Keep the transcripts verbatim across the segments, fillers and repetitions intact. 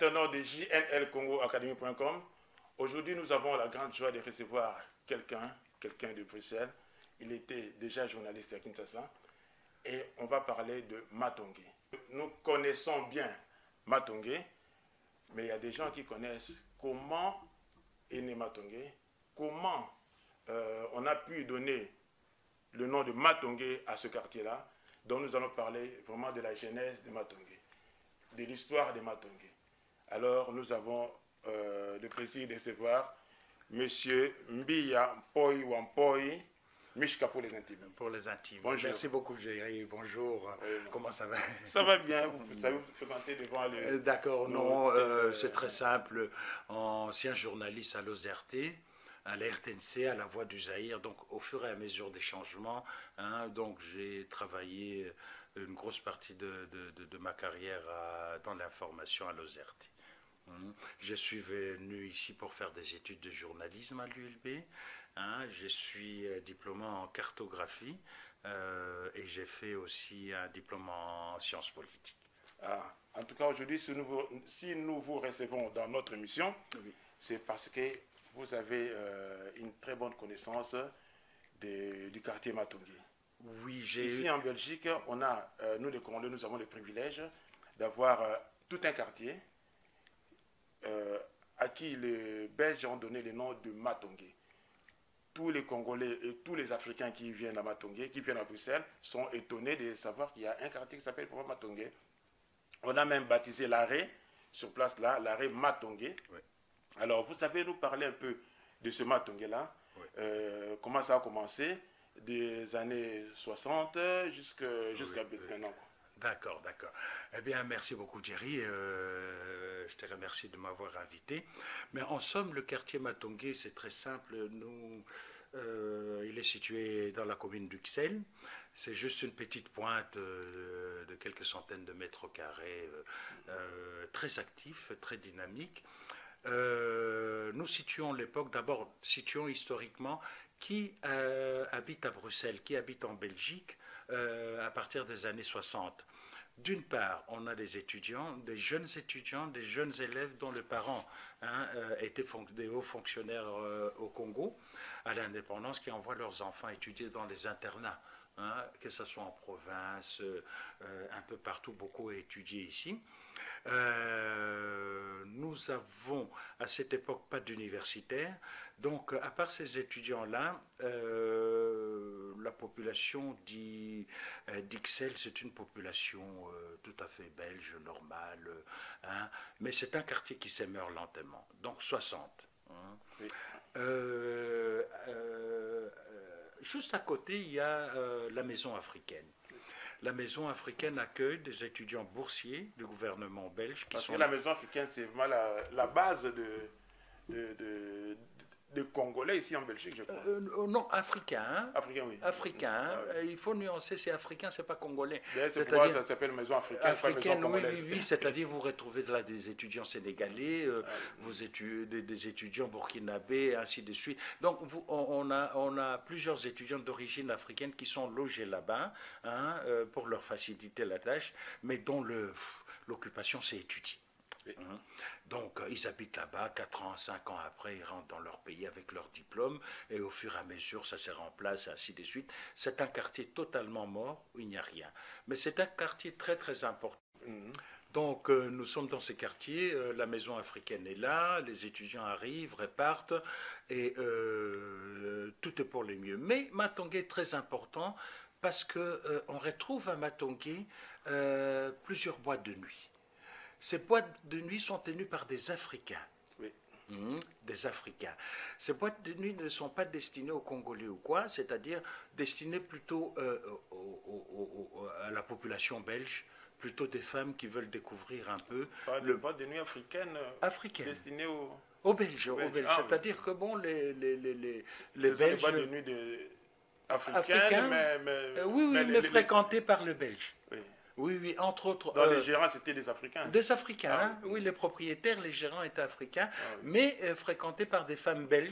internautes de J N L Congo Academy point com. Aujourd'hui, nous avons la grande joie de recevoir quelqu'un, quelqu'un de Bruxelles. Il était déjà journaliste à Kinshasa. Et on va parler de Matongé. Nous connaissons bien Matongé, mais il y a des gens qui connaissent comment est né Matongé, comment euh, on a pu donner le nom de Matongé à ce quartier-là. Donc nous allons parler vraiment de la genèse de Matongé, de l'histoire de Matongé. Alors nous avons euh, le plaisir de recevoir M. Mbia Mpoi Wampoi, Mishka pour les intimes. Pour les intimes. Bonjour. Merci beaucoup, Géry. Bonjour. Oui, comment ça va? Ça va bien. Vous savez vous fréquentez devant les... D'accord, non, euh, c'est très simple. Ancien journaliste à l'O Z R T, à la R T N C, à la Voix du Zaïre, donc au fur et à mesure des changements, hein, donc j'ai travaillé une grosse partie de, de, de, de ma carrière à, dans l'information à l'O Z R T. Hum. Je suis venu ici pour faire des études de journalisme à l'U L B. Hein, je suis diplômé en cartographie euh, et j'ai fait aussi un diplôme en sciences politiques. Ah, en tout cas, aujourd'hui, si nous, vous, si nous vous recevons dans notre émission, oui, c'est parce que vous avez euh, une très bonne connaissance de, du quartier Matongé. Oui, j'ai... Ici en Belgique, on a, euh, nous les Congolais, nous avons le privilège d'avoir euh, tout un quartier euh, à qui les Belges ont donné le nom de Matongé. Tous les Congolais et tous les Africains qui viennent à Matongé, qui viennent à Bruxelles, sont étonnés de savoir qu'il y a un quartier qui s'appelle Matongé. On a même baptisé l'arrêt, sur place là, l'arrêt Matongé. Oui. Alors, vous savez nous parler un peu de ce Matongé-là, oui. euh, comment ça a commencé, des années soixante jusqu'à jusqu'à oui, maintenant. Oui. D'accord, d'accord. Eh bien, merci beaucoup, Jerry. Euh, je te remercie de m'avoir invité. Mais en somme, le quartier Matongé, c'est très simple. Nous, euh, il est situé dans la commune d'Uxelles. C'est juste une petite pointe euh, de quelques centaines de mètres carrés, euh, très actif, très dynamique. Euh, nous situons l'époque, d'abord, situons historiquement qui euh, habite à Bruxelles, qui habite en Belgique euh, à partir des années soixante. D'une part, on a des étudiants, des jeunes étudiants, des jeunes élèves dont les parents hein, euh, étaient des hauts fonctionnaires euh, au Congo, à l'indépendance, qui envoient leurs enfants étudier dans les internats, hein, que ce soit en province, euh, un peu partout, beaucoup étudié ici. Euh, nous avons à cette époque pas d'universitaires, donc à part ces étudiants-là, euh, la population d'Ixelles, c'est une population euh, tout à fait belge, normale, hein, mais c'est un quartier qui s'émeurt lentement, donc soixante. Hein. Oui. Euh, euh, juste à côté, il y a euh, la maison africaine. La maison africaine accueille des étudiants boursiers du gouvernement belge. Qui Parce sont... que la maison africaine, c'est vraiment la, la base de, de, de, de Congolais ici en Belgique, je crois. Euh, non, africain. Hein? Africain, oui. Africain. Ah, oui. Il faut nuancer, c'est africain, c'est pas congolais. C'est pourquoi ça s'appelle maison africaine, africaine, pas maison oui, oui, oui, c'est-à-dire vous retrouvez là des étudiants sénégalais, euh, ah, oui. vous étu des, des étudiants burkinabés, ainsi de suite. Donc vous, on, on, a, on a plusieurs étudiants d'origine africaine qui sont logés là-bas hein, euh, pour leur faciliter la tâche, mais dont l'occupation c'est étudier. Oui. Mmh. Donc euh, ils habitent là-bas, quatre ans, cinq ans après, ils rentrent dans leur pays avec leur diplôme, et au fur et à mesure, ça se remplace, ainsi de suite. C'est un quartier totalement mort, où il n'y a rien. Mais c'est un quartier très très important. Mmh. Donc euh, nous sommes dans ce quartier, euh, la maison africaine est là, les étudiants arrivent, repartent, et euh, tout est pour le mieux. Mais Matongé est très important, parce qu'on euh, retrouve à Matongé euh, plusieurs boîtes de nuit. Ces boîtes de nuit sont tenues par des Africains. Oui. Mmh, des Africains. Ces boîtes de nuit ne sont pas destinées aux Congolais ou quoi, c'est-à-dire destinées plutôt euh, au, au, au, à la population belge, plutôt des femmes qui veulent découvrir un peu. Pas le boîte de nuit africaine, africaine. Destinées aux, aux Belges. Aux Belges. Belges. Ah, c'est-à-dire oui. que bon, les, les, les, les, les Ce Belges. Sont des boîtes de nuit de... africaines, africaines, mais, mais, euh, oui, oui, mais, mais les, fréquentées les... par le Belge. Oui. Oui, oui, entre autres. Dans euh, les gérants, c'était des Africains. Des Africains, ah, hein, oui. oui, les propriétaires, les gérants étaient africains, ah, oui. mais euh, fréquentés par des femmes belges,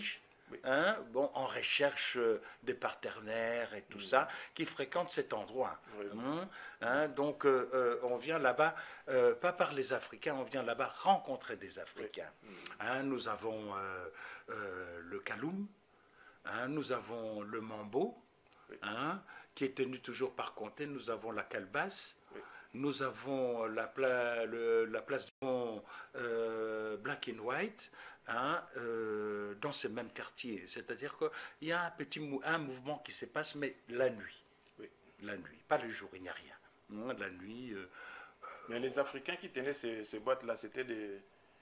oui. hein, bon, en recherche euh, des partenaires et tout mmh. ça, qui fréquentent cet endroit. Oui. Hein, hein, donc, euh, euh, on vient là-bas, euh, pas par les Africains, on vient là-bas rencontrer des Africains. Oui. Mmh. Hein, nous avons euh, euh, le Kaloum, hein, nous avons le Mambo, oui. hein, qui est tenu toujours par comté, nous avons la Calebasse, oui. nous avons la, pla le, la place du Mont euh, Black and White, hein, euh, dans ces mêmes quartiers. C'est-à-dire qu'il y a un petit mou un mouvement qui se passe, mais la nuit. Oui. La nuit, pas le jour, il n'y a rien. Hein, la nuit... Euh, mais les Africains qui tenaient ces, ces boîtes-là, c'était des...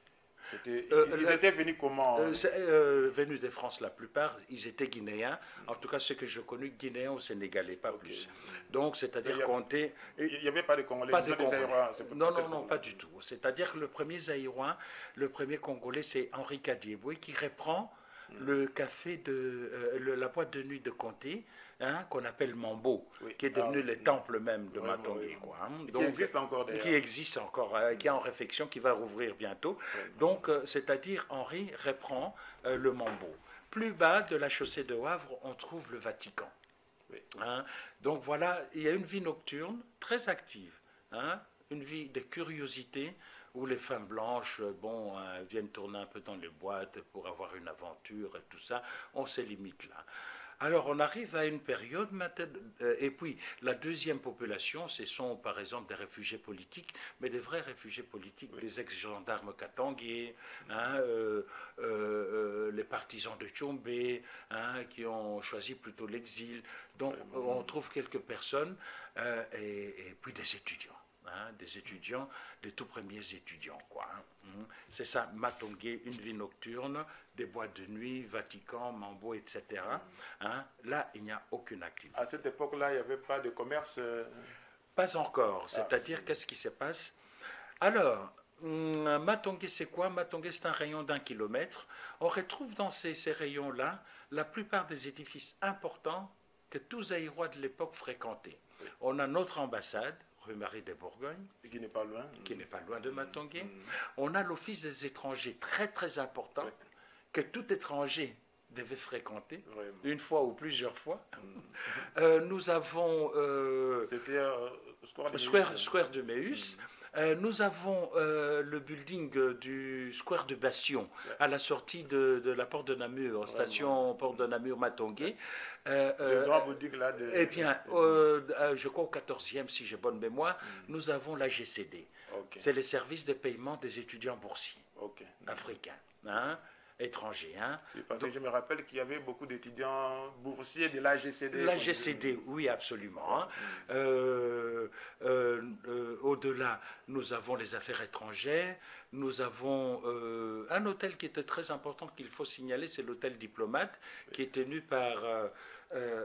Euh, ils la, étaient venus comment euh, euh, Venus de France la plupart, ils étaient guinéens, en tout cas ceux que je connais, guinéens ou sénégalais, pas okay. plus. Donc c'est-à-dire qu'on était... Il n'y avait pas de Congolais, pas de Congolais. Zaïrois, non, non, non, pas du tout. C'est-à-dire que le premier Zaïrois, le premier Congolais, c'est Henri Kadieboué qui reprend mm. le café de... Euh, le, la boîte de nuit de Comté, hein, qu'on appelle Mambo, oui. qui est devenu ah, le oui. temple même de Matongé. Oui, oui. Hein. Donc, qui existe encore d'ailleurs. Qui existe encore, euh, qui est en réflexion, qui va rouvrir bientôt. Oui. Donc, euh, c'est-à-dire, Henri reprend euh, le Mambo. Plus bas de la chaussée de Wavre, on trouve le Vatican. Oui. Hein. Donc voilà, il y a une vie nocturne très active, hein, une vie de curiosité, où les femmes blanches bon, euh, viennent tourner un peu dans les boîtes pour avoir une aventure et tout ça. On se limite là. Alors on arrive à une période, euh, et puis la deuxième population, ce sont par exemple des réfugiés politiques, mais des vrais réfugiés politiques, oui. des ex-gendarmes katangais, hein, euh, euh, euh, les partisans de Tchombé, hein, qui ont choisi plutôt l'exil. Donc oui. on trouve quelques personnes, euh, et, et puis des étudiants. Hein, des étudiants, des tout premiers étudiants, quoi. Hein. C'est ça, Matongé, une vie nocturne, des boîtes de nuit, Vatican, Mambo, et cetera. Hein. Là, il n'y a aucune activité. À cette époque-là, il n'y avait pas de commerce euh... Pas encore. C'est-à-dire, ah. qu'est-ce qui se passe? Alors, hum, Matongé, c'est quoi? Matongé, c'est un rayon d'un kilomètre. On retrouve dans ces, ces rayons-là la plupart des édifices importants que tous Zaïrois de l'époque fréquentaient. Oui. On a notre ambassade, rue Marie de Bourgogne, qui n'est pas loin, qui n'est pas loin de Matongé. Mmh. On a l'office des étrangers très très important, oui. que tout étranger devait fréquenter, Vraiment. une fois ou plusieurs fois. Mmh. Euh, nous avons euh, C'était euh, Square, Square, Square de Méus. Mmh. Euh, nous avons euh, le building euh, du Square de Bastion, ouais. à la sortie de, de la porte de Namur, station porte de Namur-Matongé. Ouais. Euh, le grand bouddhique là de... Eh bien, euh, euh, je crois au quatorzième, si j'ai bonne mémoire, mm. nous avons la G C D. Okay. C'est les services de paiement des étudiants boursiers okay. africains, hein, étrangers. Hein. Parce Donc, que je me rappelle qu'il y avait beaucoup d'étudiants boursiers de la G C D. La G C D, oui, absolument. Hein. Mm. Euh, euh, euh, Au-delà, nous avons les affaires étrangères. Nous avons euh, un hôtel qui était très important qu'il faut signaler, c'est l'hôtel Diplomate, oui. qui est tenu par euh, euh,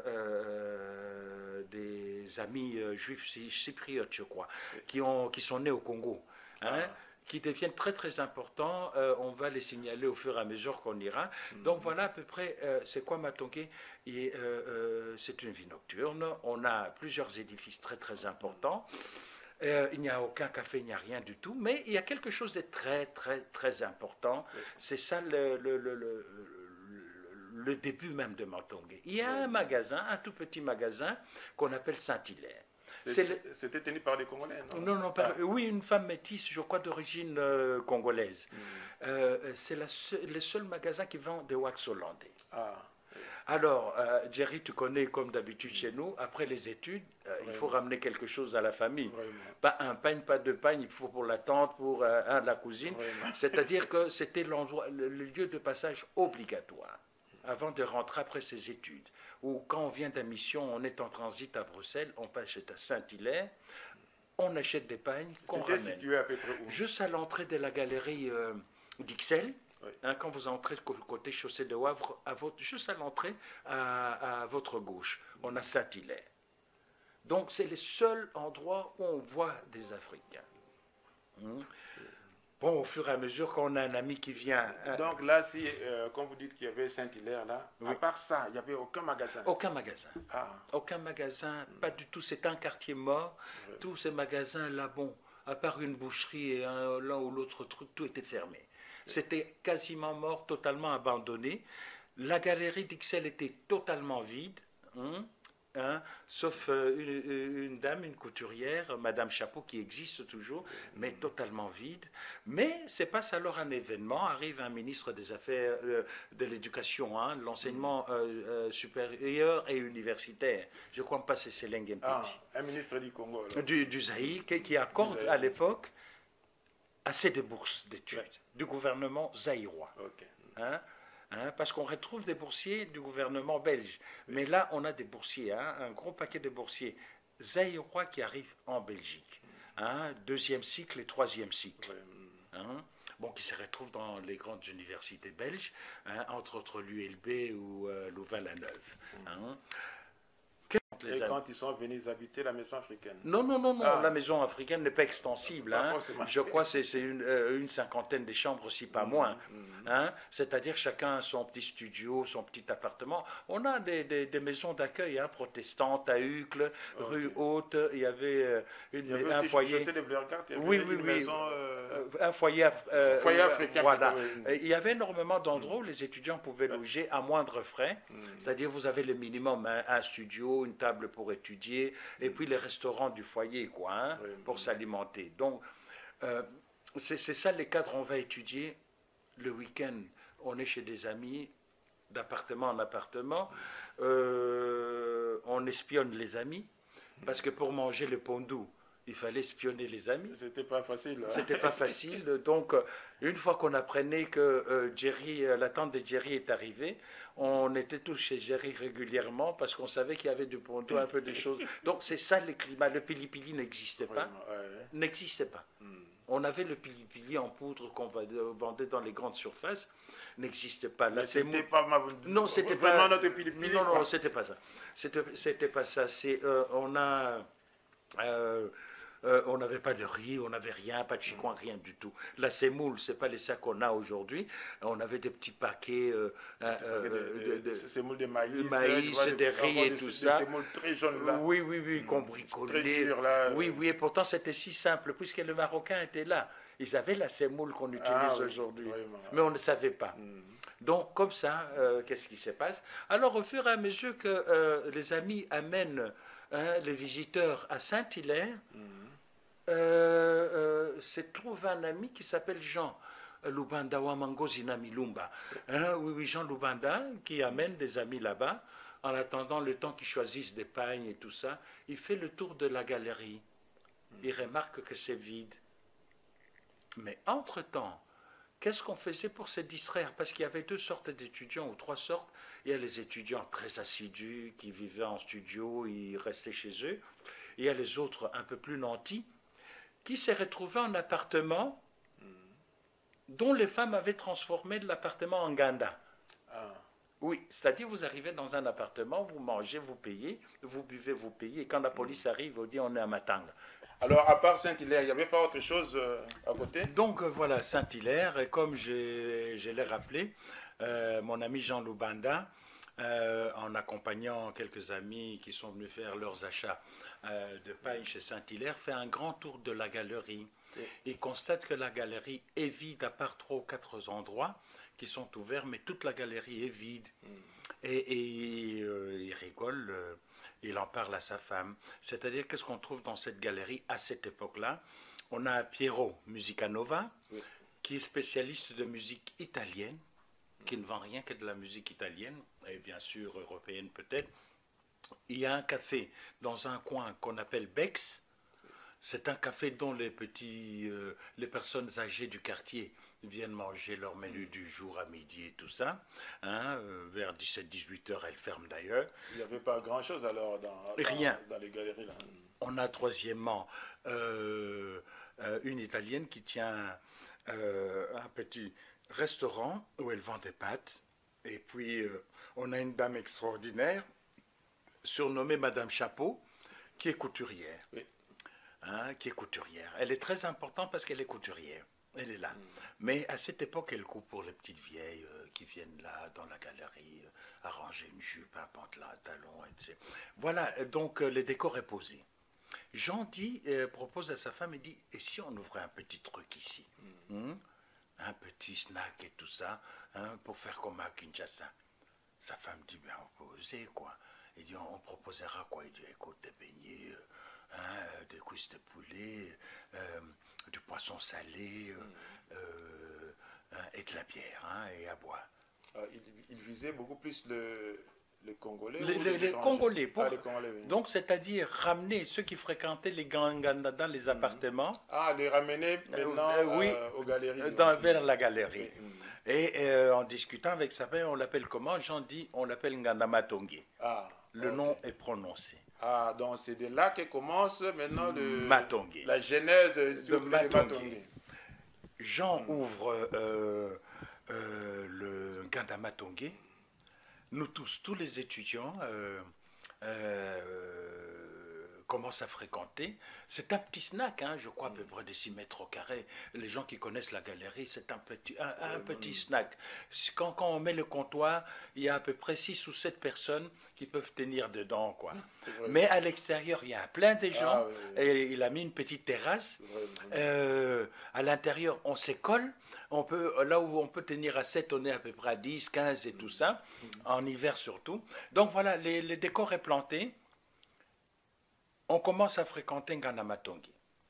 euh, des amis euh, juifs cypriotes, je crois, oui. qui, ont, qui sont nés au Congo, hein, ah. qui deviennent très très importants. Euh, on va les signaler au fur et à mesure qu'on ira. Mm-hmm. Donc voilà à peu près, euh, c'est quoi Matongé? euh, euh, C'est une vie nocturne. On a plusieurs édifices très très importants. Euh, il n'y a aucun café, il n'y a rien du tout, mais il y a quelque chose de très, très, très important. Oui. C'est ça le, le, le, le, le début même de Matongé. Il y a oui. un magasin, un tout petit magasin qu'on appelle Saint-Hilaire. C'était tenu par des Congolais, non? Non, non, par, ah. oui, une femme métisse, je crois, d'origine euh, congolaise. Mm. Euh, c'est le seul magasin qui vend des wax hollandais. Ah. Alors, euh, Jerry, tu connais comme d'habitude chez nous, après les études, euh, il faut ramener quelque chose à la famille. Vraiment. Pas un pagne, pas deux pagnes, il faut pour la tante, pour euh, un, la cousine. C'est-à-dire que c'était l'endroit, le, le lieu de passage obligatoire avant de rentrer après ses études. Ou quand on vient d'une mission, on est en transit à Bruxelles, on passe à Saint-Hilaire, on achète des pagnes qu'on ramène. C'était situé à peu près où? Juste à l'entrée de la galerie euh, d'Ixelles. Oui. Hein, quand vous entrez côté chaussée de Wavre, à votre, juste à l'entrée, à, à votre gauche, on a Saint-Hilaire. Donc c'est le seul endroit où on voit des Africains. Hum. Bon, au fur et à mesure qu'on a un ami qui vient... Euh, Donc là, si, euh, comme vous dites qu'il y avait Saint-Hilaire, là, oui. à part ça, il n'y avait aucun magasin? Aucun magasin. Ah. Aucun magasin, pas du tout. C'est un quartier mort. Oui. Tous ces magasins-là, bon, à part une boucherie et l'un ou l'autre truc, tout était fermé. C'était quasiment mort, totalement abandonné. La galerie d'Ixelles était totalement vide. Hein, hein, sauf euh, une, une dame, une couturière, Madame Chapeau, qui existe toujours, mais totalement vide. Mais se passe alors un événement, arrive un ministre des Affaires, euh, de l'Éducation, hein, l'enseignement euh, euh, supérieur et universitaire. Je ne crois pas que c'est Seleng Mpeti. Ah, un ministre du Congo. Là. Du, du Zaïre, qui, qui accorde à l'époque assez de bourses d'études Ouais. du gouvernement zaïrois. Ok. Hein, hein, parce qu'on retrouve des boursiers du gouvernement belge. Mais là, on a des boursiers, hein, un gros paquet de boursiers zaïrois qui arrivent en Belgique. Hein, deuxième cycle et troisième cycle. Ouais. Hein, bon, qui se retrouvent dans les grandes universités belges, hein, entre autres l'U L B ou euh, Louvain-la-Neuve. Hein. Et quand ils sont venus habiter la maison africaine? Non, non, non, non. Ah. La maison africaine n'est pas extensible. Pas Hein. forcément. Je crois que c'est une, euh, une cinquantaine de chambres, si pas Mhm, moins. mhm. Hein. C'est-à-dire chacun son petit studio, son petit appartement. On a des, des, des maisons d'accueil hein, protestantes à Uccle, Ok. rue Haute. Il y avait, euh, une, Il y avait un aussi, foyer. je sais, les Blaircart, il y avait Oui, une oui, oui. maison... euh, Euh, Un foyer, euh, Foyer euh, africain, Voilà. plutôt, oui. Et il y avait énormément d'endroits où les étudiants pouvaient loger à moindre frais. Mhm. C'est-à-dire, vous avez le minimum, hein, un studio, une table pour étudier, et puis les restaurants du foyer, quoi, hein, Oui. pour s'alimenter. Donc, euh, c'est c'est ça les cadres. On va étudier le week-end. On est chez des amis, d'appartement en appartement. Euh, on espionne les amis, parce que pour manger le pondou, il fallait espionner les amis. C'était pas facile. Hein. C'était pas facile. Donc, euh, une fois qu'on apprenait que euh, Jerry, euh, la tante de Jerry est arrivée, on était tous chez Jerry régulièrement parce qu'on savait qu'il y avait du ponto, un peu des choses. Donc, c'est ça le climat. Le pili-pili n'existait pas. Vraiment, ouais, ouais. N'existait pas. Mhm. On avait le pili-pili en poudre qu'on vendait dans les grandes surfaces. N'existait pas. Là, Mais c'est c'était mou- pas ma... Non, c'était vraiment pas. notre pili-pili. Non, non, quoi. c'était pas ça. C'était, c'était pas ça. C'est, euh, on a. euh, euh, on n'avait pas de riz, on n'avait rien, pas de chicoin, rien du tout. La semoule, ce n'est pas les sacs qu'on a aujourd'hui. On avait des petits paquets euh, euh, euh, de, de- C'est moule de maïs, de maïs, tu vois, des riz encore et des- tout des ça. sémoules très jaunes là. Oui, oui, oui, qu'on Très bricolait. dur là. Oui, oui, et pourtant c'était si simple, puisque le Marocain était là. Ils avaient la semoule qu'on utilise Ah, oui, aujourd'hui. vraiment. Mais on ne savait pas. Mhm. Donc, comme ça, euh, qu'est-ce qui se passe? Alors, au fur et à mesure que euh, les amis amènent hein, les visiteurs à Saint-Hilaire, Mhm. euh, euh, se trouve un ami qui s'appelle Jean Lubanda Wamangozina Milumba. Hein, oui, oui, Jean Lubanda, qui amène des amis là-bas, en attendant le temps qu'ils choisissent des pagnes et tout ça. Il fait le tour de la galerie. Il remarque que c'est vide. Mais entre-temps, qu'est-ce qu'on faisait pour se distraire? Parce qu'il y avait deux sortes d'étudiants, ou trois sortes. Il y a les étudiants très assidus, qui vivaient en studio, ils restaient chez eux. Il y a les autres un peu plus nantis, qui s'est retrouvé en appartement dont les femmes avaient transformé l'appartement en ganda. Ah. Oui, c'est-à-dire vous arrivez dans un appartement, vous mangez, vous payez, vous buvez, vous payez, et quand la police arrive, vous dit on est à Matanga. Alors, à part Saint-Hilaire, il n'y avait pas autre chose euh, à côté? Donc euh, voilà, Saint-Hilaire, et comme je, je l'ai rappelé, euh, mon ami Jean Lubanda, euh, en accompagnant quelques amis qui sont venus faire leurs achats euh, de paille chez Saint-Hilaire, fait un grand tour de la galerie. Oui. Il constate que la galerie est vide, à part trois ou quatre endroits qui sont ouverts, mais toute la galerie est vide. Mm. Et, et euh, il rigole, euh, il en parle à sa femme. C'est-à-dire, qu'est-ce qu'on trouve dans cette galerie à cette époque-là? On a Piero Musicanova, Oui. qui est spécialiste de musique italienne, qui ne vend rien que de la musique italienne, et bien sûr européenne peut-être. Il y a un café dans un coin qu'on appelle Bex. C'est un café dont les petits, euh, les personnes âgées du quartier viennent manger leur menu du jour à midi et tout ça. Hein, euh, vers dix-sept à dix-huit heures, elles ferment d'ailleurs. Il n'y avait pas grand-chose alors dans, dans, Rien. dans les galeries là. On a troisièmement euh, euh, une Italienne qui tient euh, un petit restaurant où elle vend des pâtes. Et puis euh, on a une dame extraordinaire, surnommée Madame Chapeau, qui est couturière. Oui. Hein, qui est couturière. Elle est très importante parce qu'elle est couturière. Elle est là. Mm. Mais à cette époque, elle coupe pour les petites vieilles euh, qui viennent là, dans la galerie, euh, arranger une jupe, un pantalon, un talon, et cetera. Voilà, donc euh, le décor est posé. Jean dit, euh, propose à sa femme, il dit, et si on ouvrait un petit truc ici, Mm. hein, un petit snack et tout ça, hein, pour faire comme à Kinshasa. Sa femme dit, ben, on peut oser, quoi. Il dit, on, on proposera quoi? Il dit, écoute, des beignets, euh, hein, des cuisses de poulet, euh, du poisson salé, euh, Mm. euh, hein, et de la bière, hein, et à boire. Euh, il, il visait beaucoup plus le, le Congolais Les, ou les- les les étrangers? Congolais, pour, Ah, les Congolais, oui. donc c'est-à-dire ramener ceux qui fréquentaient les Ganganda dans les Mhm. appartements, Ah, les ramener euh, maintenant euh, oui, euh, aux galeries, euh, disons. dans- vers Mhm. la galerie. Oui, mhm. Et euh, en discutant avec sa mère, on l'appelle comment? Jean dit, on l'appelle Ngandamatongue. Ah, Le ok. nom est prononcé. Ah, donc c'est de là que commence maintenant le, Matongue. la genèse, euh, si De vous voulez, de Matongue. Matongue. Jean Mhm. ouvre euh, euh, le Ngandamatongue. Nous tous, tous les étudiants, euh, euh, commencent à fréquenter. C'est un petit snack, hein, je crois à peu près de six mètres au carré. Les gens qui connaissent la galerie, c'est un petit, un, un Ouais, petit mhm. snack. Quand, quand on met le comptoir, il y a à peu près six ou sept personnes qui peuvent tenir dedans, quoi. C'est vrai. Mais à l'extérieur, il y a plein de gens. Ah, oui, oui. Et il a mis une petite terrasse. C'est vrai, mhm. Euh, à l'intérieur, on s'école. On peut, là où on peut tenir à sept, on est à peu près à dix, quinze et tout ça, en hiver surtout. Donc voilà, les, les décors est planté. On commence à fréquenter Ngandamatongue.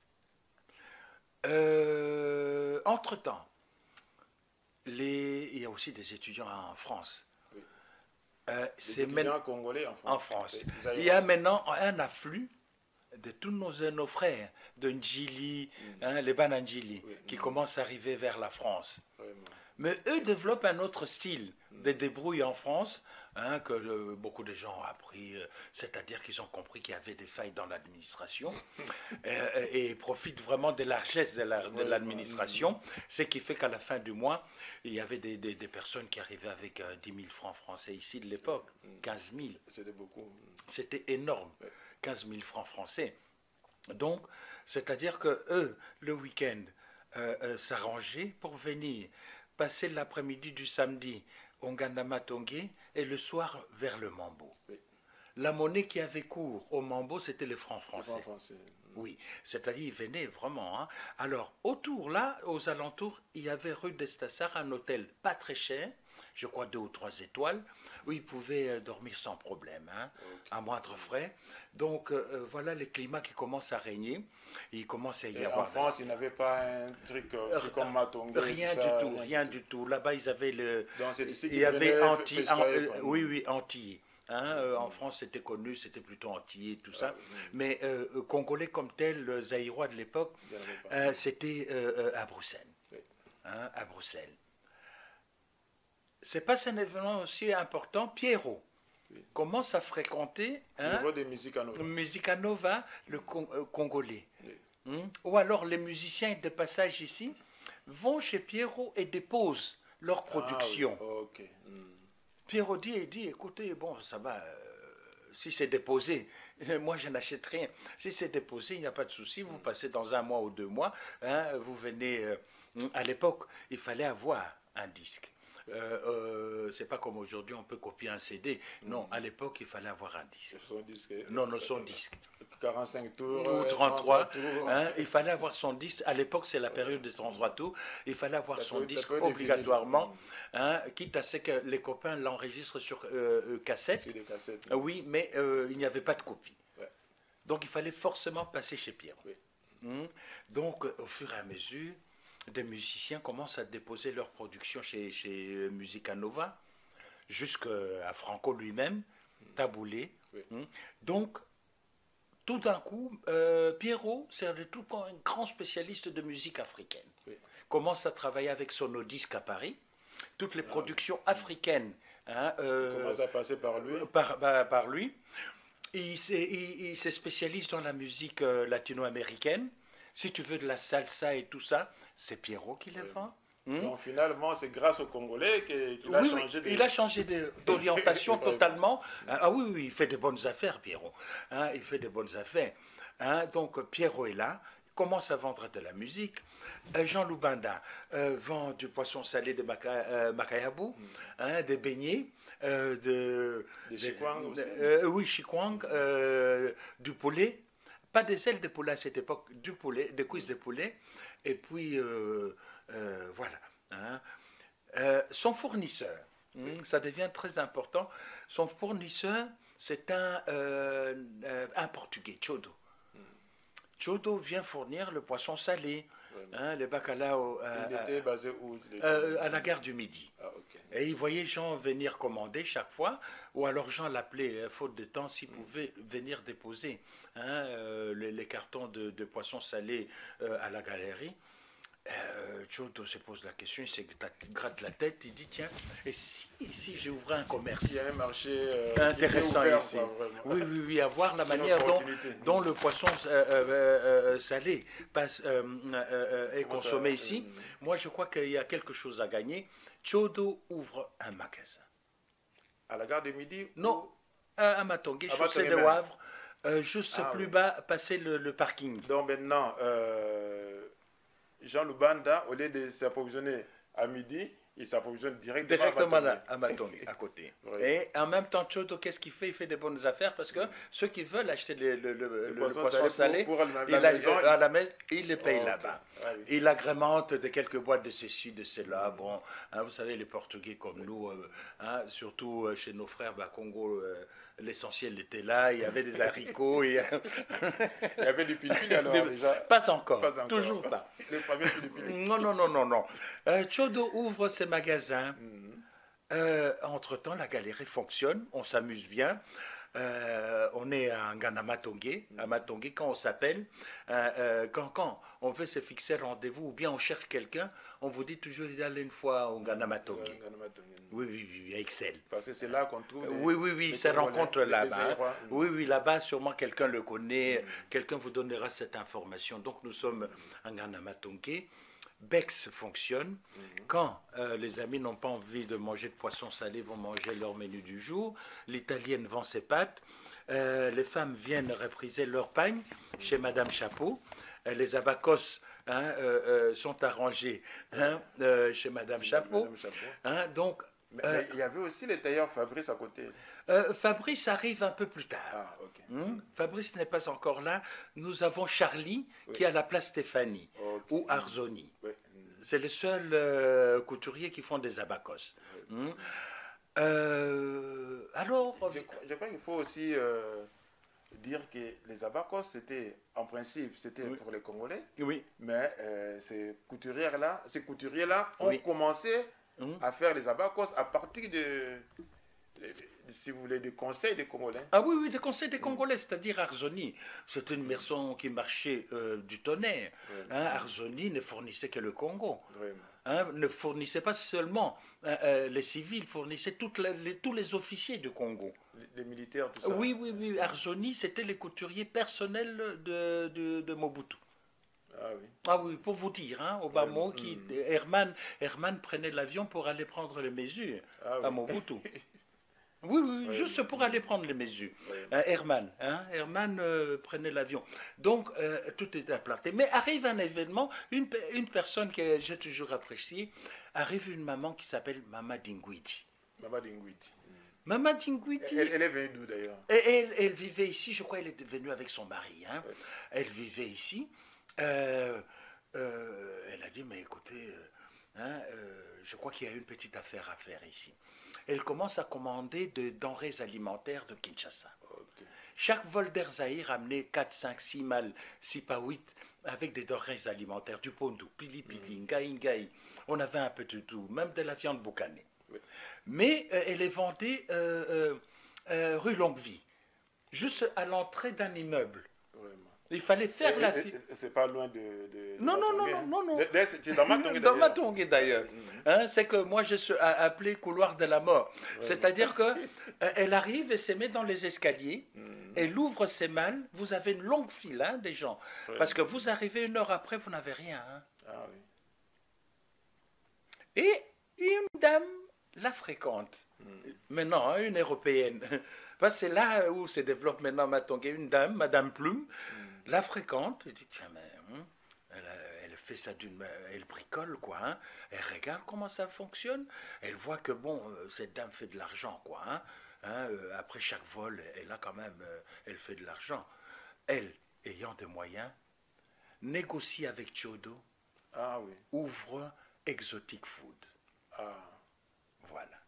Euh, entre-temps, les, il y a aussi des étudiants en France. Oui. Euh, Les c'est étudiants men- congolais en France. en France. Les Zaïrois. Il y a maintenant un afflux de tous nos, nos frères, de Ndjili, Mhm. hein, les Banandjili, Oui, qui mhm. commencent à arriver vers la France. Vraiment. Mais eux développent un autre style Mhm. de débrouille en France, hein, que euh, beaucoup de gens ont appris, euh, c'est-à-dire qu'ils ont compris qu'il y avait des failles dans l'administration, euh, et profitent vraiment de la largesse de la- de Ouais, l'administration, ce qui fait qu'à la fin du mois, il y avait des, des- des personnes qui arrivaient avec euh, dix mille francs français ici de l'époque, Mhm. quinze mille. C'était beaucoup. Mhm. C'était énorme, Ouais. quinze mille francs français. Donc, c'est-à-dire que eux, le week-end, euh, euh, s'arrangeaient pour venir passer l'après-midi du samedi au Ngandamatongue et le soir vers le Mambo. Oui. La monnaie qui avait cours au Mambo, c'était les francs C'est pas en français. français. Mhm. Oui, c'est-à-dire ils venaient vraiment, hein. Alors, autour, là, aux alentours, il y avait rue d'Estassar un hôtel pas très cher, je crois deux ou trois étoiles, où ils pouvaient euh, dormir sans problème, hein, Ok. à moindre frais. Donc, euh, euh, voilà les climats qui commencent à régner. Il commence à y Et en avoir... France, il n'avait pas un truc euh, aussi Euh, comme Matongue. Rien tout ça, du tout, rien du tout. Là-bas, ils avaient le... Donc c'est ici Il qu'il y avait venait Antilles, festoyer, euh, quoi. oui, oui, Antilles. Hein, euh, en Mhm. France, c'était connu, c'était plutôt Antillais, tout Ah, ça. mhm. Mais euh, euh, Congolais comme tel, euh, Zaïrois de l'époque, Il y en avait pas. euh, c'était euh, euh, à Bruxelles. Oui. Hein, à Bruxelles. C'est pas un événement aussi important. Pierrot Oui. commence à fréquenter, Le hein, rôle des musiques en Europe. Musica Nova, le Con- euh, Congolais. Oui. Hein. Ou alors les musiciens de passage ici vont chez Pierrot et déposent leur production. Ah, oui. Ok. Mhm. Pierrot dit, il dit, écoutez, bon, ça va, euh, si c'est déposé, euh, moi je n'achète rien. Si c'est déposé, il n'y a pas de souci, vous passez dans un mois ou deux mois, hein, vous venez... euh, à l'époque, il fallait avoir un disque. Euh, euh, c'est pas comme aujourd'hui, on peut copier un C D. Non, à l'époque, il fallait avoir un disque. Son disque. Non, non, son disque. quarante-cinq tours. Ou euh, trente-trois. tours. Hein, il fallait avoir son disque. À l'époque, c'est la période de trente-trois tours. Il fallait avoir La son période- la disque période des obligatoirement, vinyles. hein, quitte à ce que les copains l'enregistrent sur euh, euh, cassette. Sur des cassettes. Ah oui, mais euh, il n'y avait pas de copie. Ouais. Donc il fallait forcément passer chez Pierre. Oui. Hum. Donc euh, au fur et à mesure, des musiciens commencent à déposer leur production chez, chez euh, Musica Nova, jusqu'à Franco lui-même, taboulé. Oui. Hum. Donc tout d'un coup, euh, Pierrot, c'est un, tout un grand spécialiste de musique africaine. Oui. Commence à travailler avec Sonodisc à Paris. Toutes les Ah, productions africaines, hein, Il euh, commence à passer par lui. par, par, par lui. Il s'est il, il s'est spécialiste dans la musique euh, latino-américaine. Si tu veux de la salsa et tout ça, c'est Pierrot qui les Oui. vend. Hmm. Donc finalement, c'est grâce aux Congolais que- qu'il a Oui, oui, changé de... il a changé de- d'orientation C'est vrai. totalement. Ah, ah oui, oui, il fait de bonnes affaires, Pierrot. Hein, il fait de bonnes affaires. Hein, donc Pierrot est là, il commence à vendre de la musique. Euh, Jean Loubanda euh, vend du poisson salé de Maka, euh, Makayabou, hein, des beignets, euh, de, Des de- chikwang aussi. euh, oui, chikwang, euh, du poulet. Pas des ailes de poulet à cette époque, du poulet, des cuisses de poulet. Et puis, euh, euh, voilà. Hein. Euh, son fournisseur, Oui. Ça devient très important. Son fournisseur, c'est un, euh, un Portugais, Chodo. Mm. Chodo vient fournir le poisson salé, hein, les bacalao. Euh, il était basé où? euh, À la gare du Midi. Ah, okay. Et il voyait Jean venir commander chaque fois, ou alors Jean l'appelait, faute de temps, s'il mm. pouvait venir déposer hein, euh, les, les cartons de, de poissons salés euh, à la galerie. Euh, Chodo se pose la question, il se gratte la tête, il dit tiens, et si, si j'ouvrais un commerce? Il y a un marché euh, intéressant ouvert, ici. Quoi, oui, oui, oui, à voir la manière dont, dont le poisson euh, euh, euh, salé passe, euh, euh, est Comment consommé ça, ici. Euh, Moi, je crois qu'il y a quelque chose à gagner. Chodo ouvre un magasin. À la gare de Midi? Non, ou... à Matongué, chaussée de Wavre, euh, juste ah, plus oui. bas, passer le, le parking. Donc maintenant, euh, Jean Lubanda, au lieu de s'approvisionner à midi, il s'approvisionne directement, directement à Matongué, à côté. Et en même temps, Chodo, qu'est-ce qu'il fait? Il fait des bonnes affaires parce que mmh. ceux qui veulent acheter le, le, le, le, le poisson, poisson salé, pour, pour la, la il maison, a, à la maison, il les paye oh, là-bas. Okay. Ah, oui. Il agrémente de quelques boîtes de ceci, de cela. Mmh. Bon, hein, vous savez, les Portugais comme oui. nous, euh, hein, surtout euh, chez nos frères bah, Congo, euh, l'essentiel était là. Il y avait des haricots. Et... il y avait du pilipili alors déjà? Pas encore, pas encore. Toujours pas. Les fameux pilipili. Non, non, non, non, non. Euh, Chodo ouvre ses magasins. Mmh. Euh, entre-temps, la galerie fonctionne, on s'amuse bien. Euh, on est à Ngana Matongué, à Matongué, quand on s'appelle, euh, euh, quand, quand on veut se fixer rendez-vous ou bien on cherche quelqu'un, on vous dit toujours d'aller une fois au Ngana Matongué. Oui, oui, oui, à Excel. Parce que c'est là qu'on trouve. Les, oui, oui, oui, ces rencontres là-bas. Hein. Oui, oui, là-bas, sûrement quelqu'un le connaît, mm. quelqu'un vous donnera cette information. Donc nous sommes à Ngana Matongué. Bex fonctionne. Mm-hmm. Quand euh, les amis n'ont pas envie de manger de poisson salé, vont manger leur menu du jour. L'italienne vend ses pâtes. Euh, les femmes viennent repriser leur pagne mm-hmm. chez Madame Chapeau. Euh, les abacos hein, euh, euh, sont arrangés hein, euh, chez Madame Chapeau. Madame Chapeau. Hein, donc, mais, euh, mais il y avait aussi les tailleurs Fabrice à côté. Euh, Fabrice arrive un peu plus tard. Ah, okay. hmm? Fabrice n'est pas encore là. Nous avons Charlie oui. qui est à la place Stéphanie okay. ou Arzoni. Oui. C'est les seuls euh, couturiers qui font des abacos. Oui. Hmm? Euh, alors, je, je crois qu'il faut aussi euh, dire que les abacos, c'était en principe, c'était oui. pour les Congolais. Oui. Mais euh, ces couturières-là, ces couturiers-là ont oui. commencé hmm. à faire les abacos à partir de si vous voulez, des conseils des Congolais. Ah oui, oui, des conseils des Congolais, c'est-à-dire Arzoni. C'est une maison qui marchait euh, du tonnerre. Hein, Arzoni ne fournissait que le Congo. Hein, ne fournissait pas seulement euh, euh, les civils, fournissait toutes les, tous les officiers du Congo. Les, les militaires, tout ça. Oui, oui, oui. Arzoni, c'était les couturiers personnels de, de, de Mobutu. Ah oui. Ah oui, pour vous dire, hein, Obama, oui. qui, mm. Herman, Herman prenait l'avion pour aller prendre les mesures ah oui. à Mobutu. Oui, oui, oui, juste pour aller prendre les mesures. Oui. Euh, Herman, hein, Herman euh, prenait l'avion. Donc, euh, tout est implanté. Mais arrive un événement, une, une personne que j'ai toujours appréciée, arrive une maman qui s'appelle Mama Dingwiti. Mama Dingwiti. Mm. Mama Dingwiti. Elle, elle est venue d'où d'ailleurs? elle, elle vivait ici, je crois qu'elle est venue avec son mari. Hein. Oui. Elle vivait ici. Euh, euh, elle a dit, mais écoutez, hein, euh, je crois qu'il y a une petite affaire à faire ici. Elle commence à commander de denrées alimentaires de Kinshasa. Okay. Chaque vol d'Air Zahir amenait quatre, cinq, six mal, six pas huit, avec des denrées alimentaires, du pondou, pili pili, mm. ngai ngai. On avait un peu de tout, même de la viande boucanée. Oui. Mais euh, elle est vendue euh, euh, euh, rue Longuevie, juste à l'entrée d'un immeuble. Vraiment. Il fallait faire et, la file. C'est pas loin de. de non, non, non, non, non, non. C'est dans Matongué d'ailleurs. Dans Matongué d'ailleurs. Mm-hmm. Hein, c'est que moi je suis appelé couloir de la mort. Ouais. C'est-à-dire que euh, elle arrive et se met dans les escaliers. Mm-hmm. Elle ouvre ses malles. Vous avez une longue file hein, des gens. Ouais. Parce que vous arrivez une heure après, vous n'avez rien. Hein. Ah oui. Et une dame la fréquente. Mm-hmm. Maintenant, hein, une européenne. Parce que c'est là où se développe maintenant Matongué. Une dame, Madame Plume. Mm-hmm. La fréquente, elle dit tiens mais hein, elle, elle fait ça d'une, elle bricole quoi, hein, elle regarde comment ça fonctionne, elle voit que bon euh, cette dame fait de l'argent quoi, hein, hein, euh, après chaque vol elle a quand même, euh, elle fait de l'argent, elle ayant des moyens, négocie avec Chodo, ah oui, ouvre Exotic Food, ah voilà.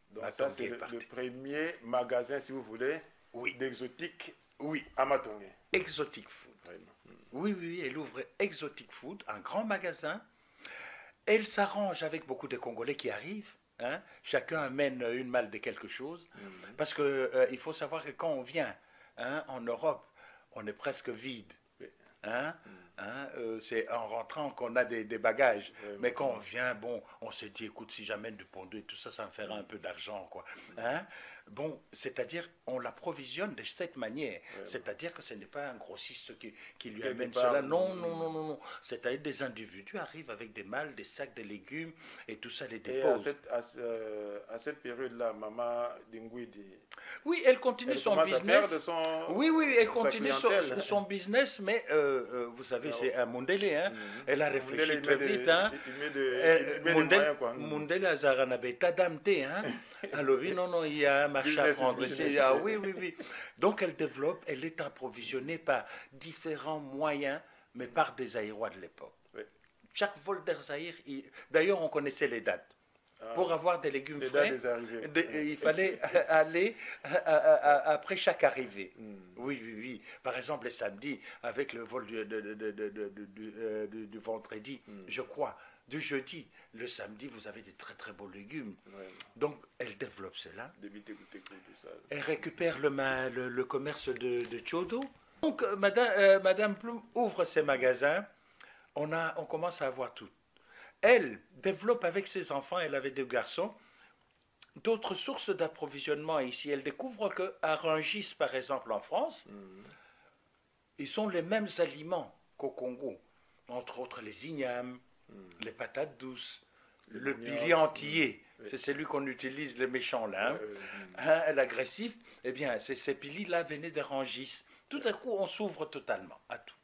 Donc ça, c'est le, le premier magasin, si vous voulez, oui. d'exotique oui. à Matongé. Exotic Food. Vraiment. Oui, oui, oui, elle ouvre Exotic Food, un grand magasin. Elle s'arrange avec beaucoup de Congolais qui arrivent. Hein. Chacun amène une malle de quelque chose. Mm-hmm. Parce qu'il euh, faut savoir que quand on vient hein, en Europe, on est presque vide. Oui. Hein. Mm. Hein, euh, c'est en rentrant qu'on a des, des bagages. Oui, mais quand on vient, bon, on se dit, écoute, si j'amène du pondou et tout ça, ça me fera un peu d'argent, quoi. Hein. Bon, c'est-à-dire, on l'approvisionne de cette manière. Oui, c'est-à-dire que ce n'est pas un grossiste qui, qui lui amène part, cela. Non, non, non, non, non. C'est-à-dire, des individus arrivent avec des malles, des sacs de légumes et tout ça, les déposent. Et à cette, à, euh, à cette période-là, Maman Dingouidi... Oui, elle continue elle son business. À son, oui, oui, elle continue son, son business, mais euh, euh, vous savez, c'est un Mondele, hein. Mm-hmm. Elle a réfléchi Mondele, très vite. Hein. Il met des moyens, quoi. Mondele a Zaranabe, Tadamte, hein. Alors, oui, non, non, il y a un marché à prendre. Ah, oui, oui, oui. Donc, elle développe, elle est approvisionnée par différents moyens, mais par des Aïrois de l'époque. Oui. Chaque vol d'Air Zahir, il... d'ailleurs, on connaissait les dates. Ah, pour avoir des légumes les frais, de, il fallait aller à, à, à, après chaque arrivée. Mm. Oui, oui, oui. Par exemple, les samedis, avec le vol du, de, de, de, de, de, de, euh, du, du vendredi, mm. je crois, du jeudi, le samedi, vous avez des très très beaux légumes. Ouais. Donc, elle développe cela. Elle récupère le, le, le commerce de, de Tchodo. Donc, euh, Madame, euh, Madame Plum ouvre ses magasins. On, a, on commence à avoir tout. Elle développe avec ses enfants, elle avait deux garçons, d'autres sources d'approvisionnement ici. Elle découvre qu'à Rungis, par exemple, en France, mmh. ils ont les mêmes aliments qu'au Congo. Entre autres, les ignames, mmh. les patates douces, le, le pili entier. Mmh. C'est celui qu'on utilise, les méchants là. Hein. Euh, hein, l'agressif, eh bien, ces pilis-là venaient de Rungis. Tout à coup, on s'ouvre totalement à tout.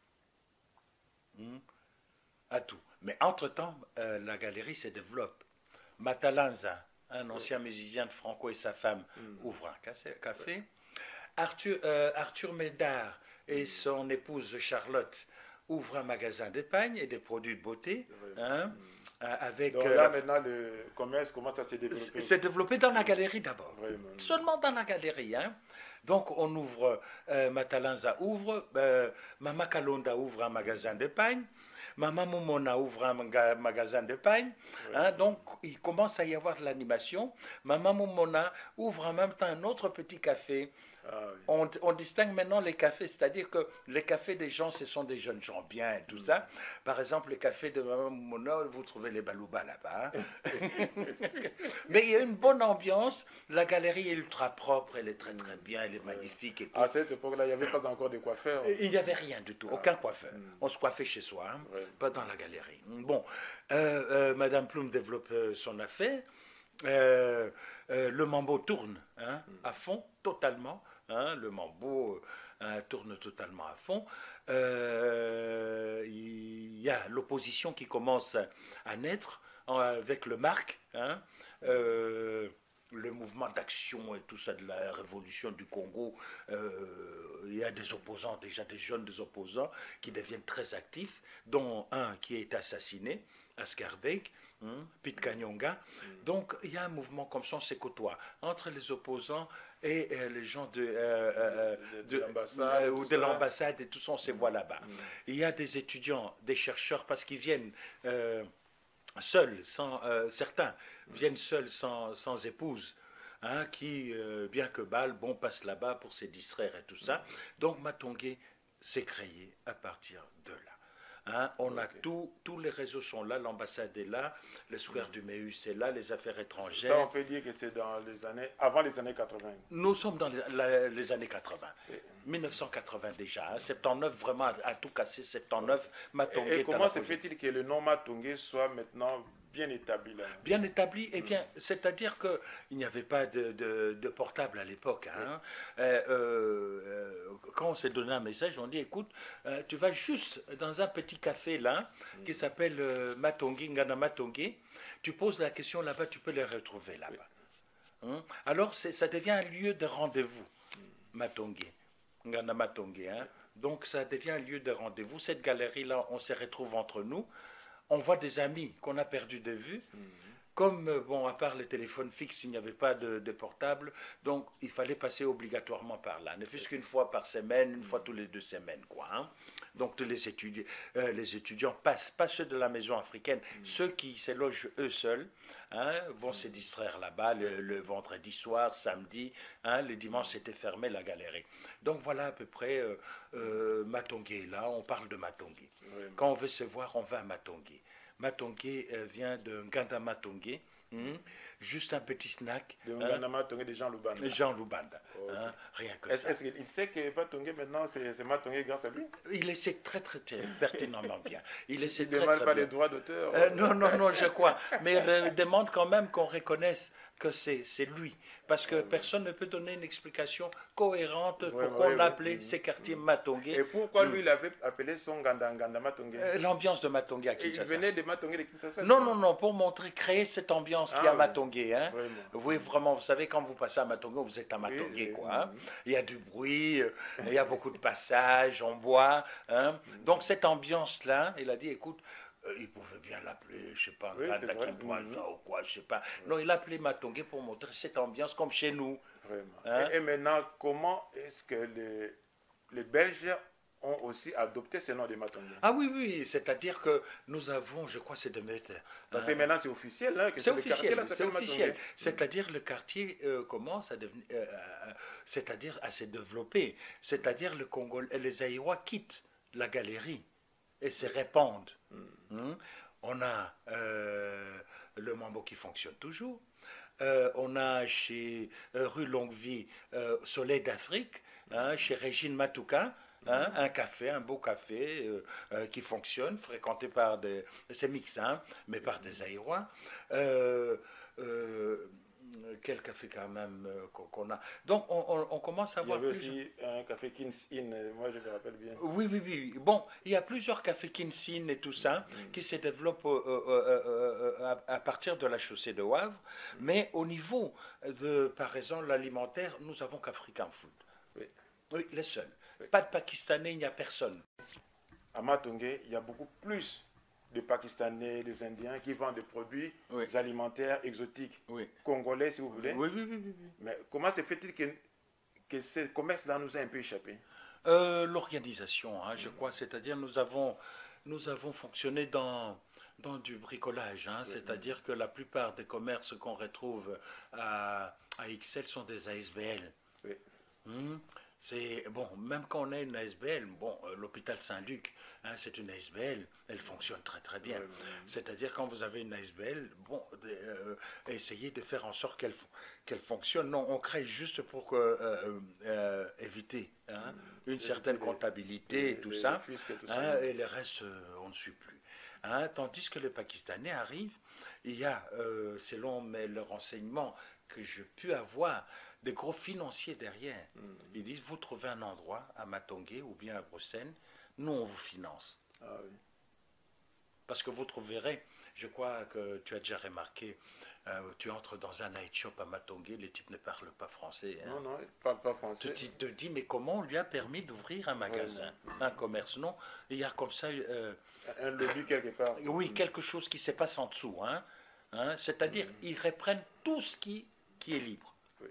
Mmh. À tout. Mais entre-temps, euh, la galerie se développe. Matalanza, un ancien musicien de Franco et sa femme, mmh. ouvre un café. Ouais. Arthur, euh, Arthur Médard et mmh. son épouse Charlotte ouvrent un magasin d'épargne et des produits de beauté. Hein, mmh. euh, avec, Donc là, euh, maintenant, le commerce commence à se développer. Se développer dans la galerie d'abord. Vraiment. Seulement dans la galerie. Hein. Donc, on ouvre, euh, Matalanza ouvre, euh, Mama Kalonda ouvre un magasin d'épargne. Maman Momona ouvre un magasin de pain, oui. hein, donc il commence à y avoir de l'animation. Maman Momona ouvre en même temps un autre petit café. Ah, oui. on, on distingue maintenant les cafés, c'est-à-dire que les cafés des gens, ce sont des jeunes gens bien et tout mmh. ça. Par exemple, les cafés de Maman Momona, vous trouvez les balouba là-bas. Mais il y a une bonne ambiance. La galerie est ultra propre, elle est très très bien, elle est ouais. magnifique. Et tout. À cette époque-là, il n'y avait pas encore de coiffeurs. Il n'y avait rien du tout, ah. aucun coiffeur. Mmh. On se coiffait chez soi, hein, ouais. pas dans la galerie. Bon, euh, euh, Madame Plum développe euh, son affaire. Euh, euh, le mambo tourne hein, mmh. à fond, totalement. Hein, le mambo euh, tourne totalement à fond. Euh, il y a l'opposition qui commence à naître en, avec le M A R C, hein, euh, le mouvement d'action et tout ça de la révolution du Congo. Euh, il y a des opposants, déjà des jeunes des opposants qui deviennent très actifs, dont un qui a été assassiné, Ascarbeck, hein, Pete Kanyonga. Donc il y a un mouvement comme ça, on se côtoie entre les opposants et euh, les gens de, euh, euh, de, de, de l'ambassade, euh, ou de l'ambassade et tout ça, on se voit là-bas. Mmh. Il y a des étudiants, des chercheurs, parce qu'ils viennent euh, seuls, sans, euh, certains mmh. viennent seuls sans, sans épouse, hein, qui, euh, bien que Bâle, bon, passe là-bas pour se distraire et tout ça. Mmh. Donc Matongé s'est créé à partir de là. Hein, on okay. a tout, tous les réseaux sont là, l'ambassade est là, le Square mmh. du Méus est là, les affaires étrangères. Ça, on peut dire que c'est dans les années, avant les années quatre-vingt. Nous sommes dans les, la, les années quatre-vingt. Et... mille neuf cent quatre-vingt déjà, hein, soixante-dix-neuf vraiment à tout casser, soixante-dix-neuf, Matongé. Et, et comment se fait-il que le nom Matongé soit maintenant bien établi là? Bien établi, eh bien, mmh. c'est-à-dire qu'il n'y avait pas de, de, de portable à l'époque. Hein. Mmh. Euh, euh, quand on s'est donné un message, on dit, écoute, euh, tu vas juste dans un petit café là, mmh. qui s'appelle euh, Matongé, Ngana Matongé, tu poses la question là-bas, tu peux les retrouver là-bas. Mmh. Hein. Alors, ça devient un lieu de rendez-vous, mmh. Matongé, Ngana Matongé. Hein. Donc, ça devient un lieu de rendez-vous. Cette galerie-là, on se retrouve entre nous. On voit des amis qu'on a perdus de vue, mmh. comme, euh, bon, à part les téléphones fixes, il n'y avait pas de, de portable, donc il fallait passer obligatoirement par là, ne fût-ce qu'une fois par semaine, une fois tous les deux semaines, quoi. Hein. Donc tous les étudiants, euh, les étudiants passent, pas ceux de la maison africaine, mm. ceux qui se logent eux seuls, hein, vont mm. se distraire là-bas le, le vendredi soir, samedi, hein, le dimanche c'était fermé la galerie. Donc voilà à peu près, euh, euh, Matongué, là on parle de Matongué. Oui. Quand on veut se voir, on va à Matongué. Matongué euh, vient de Nganda Matongué, hmm, juste un petit snack. De Nganda Matongué de Jean Lubanda. Jean Lubanda, oh, okay. hein, rien que est-ce, ça. Est-ce qu'il sait que Matongué maintenant c'est Matongué grâce à lui? Il le sait très très, très pertinemment bien. Il ne très, demande très pas bien. Les droits d'auteur. Euh, non, non, non, je crois. Mais il euh, demande quand même qu'on reconnaisse que c'est lui. Parce que ouais, personne ouais. ne peut donner une explication cohérente ouais, pourquoi ouais, on appelait ouais. ces quartiers Matongué. Et pourquoi lui, il avait appelé son Nganda Nganda Matongué? euh, L'ambiance de Matongué à Kinshasa. Et il venait de Matongué de Kinshasa? Non, non, non, pour montrer, créer cette ambiance ah, qu'il y a à Matongué. Hein. Oui, vraiment, vous savez, quand vous passez à Matongué, vous êtes à Matongué, oui, quoi. Oui, hein. oui. Il y a du bruit, il y a beaucoup de passages, on boit. Hein. Donc cette ambiance-là, il a dit, écoute, Euh, il pouvait bien l'appeler, je sais pas, oui, mmh. ou quoi, je sais pas. Oui. Non, il a appelé Matongué pour montrer cette ambiance comme chez nous. Vraiment. Hein? et, et maintenant, comment est-ce que les, les Belges ont aussi adopté ce nom de Matongué? Ah oui, oui, c'est-à-dire que nous avons, je crois, c'est de mettre... Parce que hein? maintenant, c'est officiel. Hein, c'est officiel, c'est officiel. C'est-à-dire le quartier euh, commence à devenir... Euh, euh, c'est-à-dire à se développer. C'est-à-dire le Congo, les Aïrois quittent la galerie et se répandent. Mmh. Mmh. On a euh, le Mambo qui fonctionne toujours. Euh, on a chez euh, rue Longuevie, euh, Soleil d'Afrique, hein, chez Régine Matouka, hein, mmh. un café, un beau café euh, euh, qui fonctionne, fréquenté par des... C'est mixte, hein, mais par des Aïrois. Euh, euh, quel café quand même euh, qu'on a. Donc on, on, on commence à voir. Il y avait plus... aussi un café Kinsin, moi je me rappelle bien. Oui, oui, oui. Bon, il y a plusieurs cafés Kinsin et tout ça mm. qui se développent euh, euh, euh, à, à partir de la chaussée de Wavre, mm. mais au niveau de, par exemple, l'alimentaire, nous avons qu'African Food. Oui. Oui, les seuls. Oui. Pas de Pakistanais, il n'y a personne. À Matongué, il y a beaucoup plus des Pakistanais, des Indiens qui vendent des produits oui. alimentaires exotiques, oui. congolais si vous voulez. Oui, oui, oui, oui. Mais comment se fait-il que, que ce commerce-là nous a un peu échappé? euh, L'organisation, hein, je mmh. crois, c'est-à-dire nous avons, nous avons fonctionné dans, dans du bricolage, hein, oui. c'est-à-dire que la plupart des commerces qu'on retrouve à, à X L sont des A S B L. Oui. Mmh. C'est bon, même quand on a une A S B L, bon, euh, l'hôpital Saint-Luc, hein, c'est une A S B L, elle fonctionne très très bien. Ouais, ouais. C'est-à-dire quand vous avez une A S B L, bon, euh, essayez de faire en sorte qu'elle qu'elle fonctionne. Non, on crée juste pour que, euh, euh, éviter hein, mmh. une certaine les, comptabilité les, et tout les, ça, les et, tout hein, ça et le reste, euh, on ne suit plus. Hein, tandis que les Pakistanais arrivent, il y a, euh, selon mes, le renseignement que je pu avoir, des gros financiers derrière. Mmh. Ils disent, vous trouvez un endroit à Matongué ou bien à Brossène, nous on vous finance. Ah, oui. Parce que vous trouverez, je crois que tu as déjà remarqué, euh, tu entres dans un night shop à Matongué, les types ne parlent pas français. Hein. Non, non, ils ne parlent pas français. Tu te dis, mais comment on lui a permis d'ouvrir un magasin, oui, un commerce? Non, il y a comme ça... Euh, un lobby quelque part. Oui, mmh. quelque chose qui se passe en dessous. Hein, hein, c'est-à-dire, mmh. ils reprennent tout ce qui, qui est libre.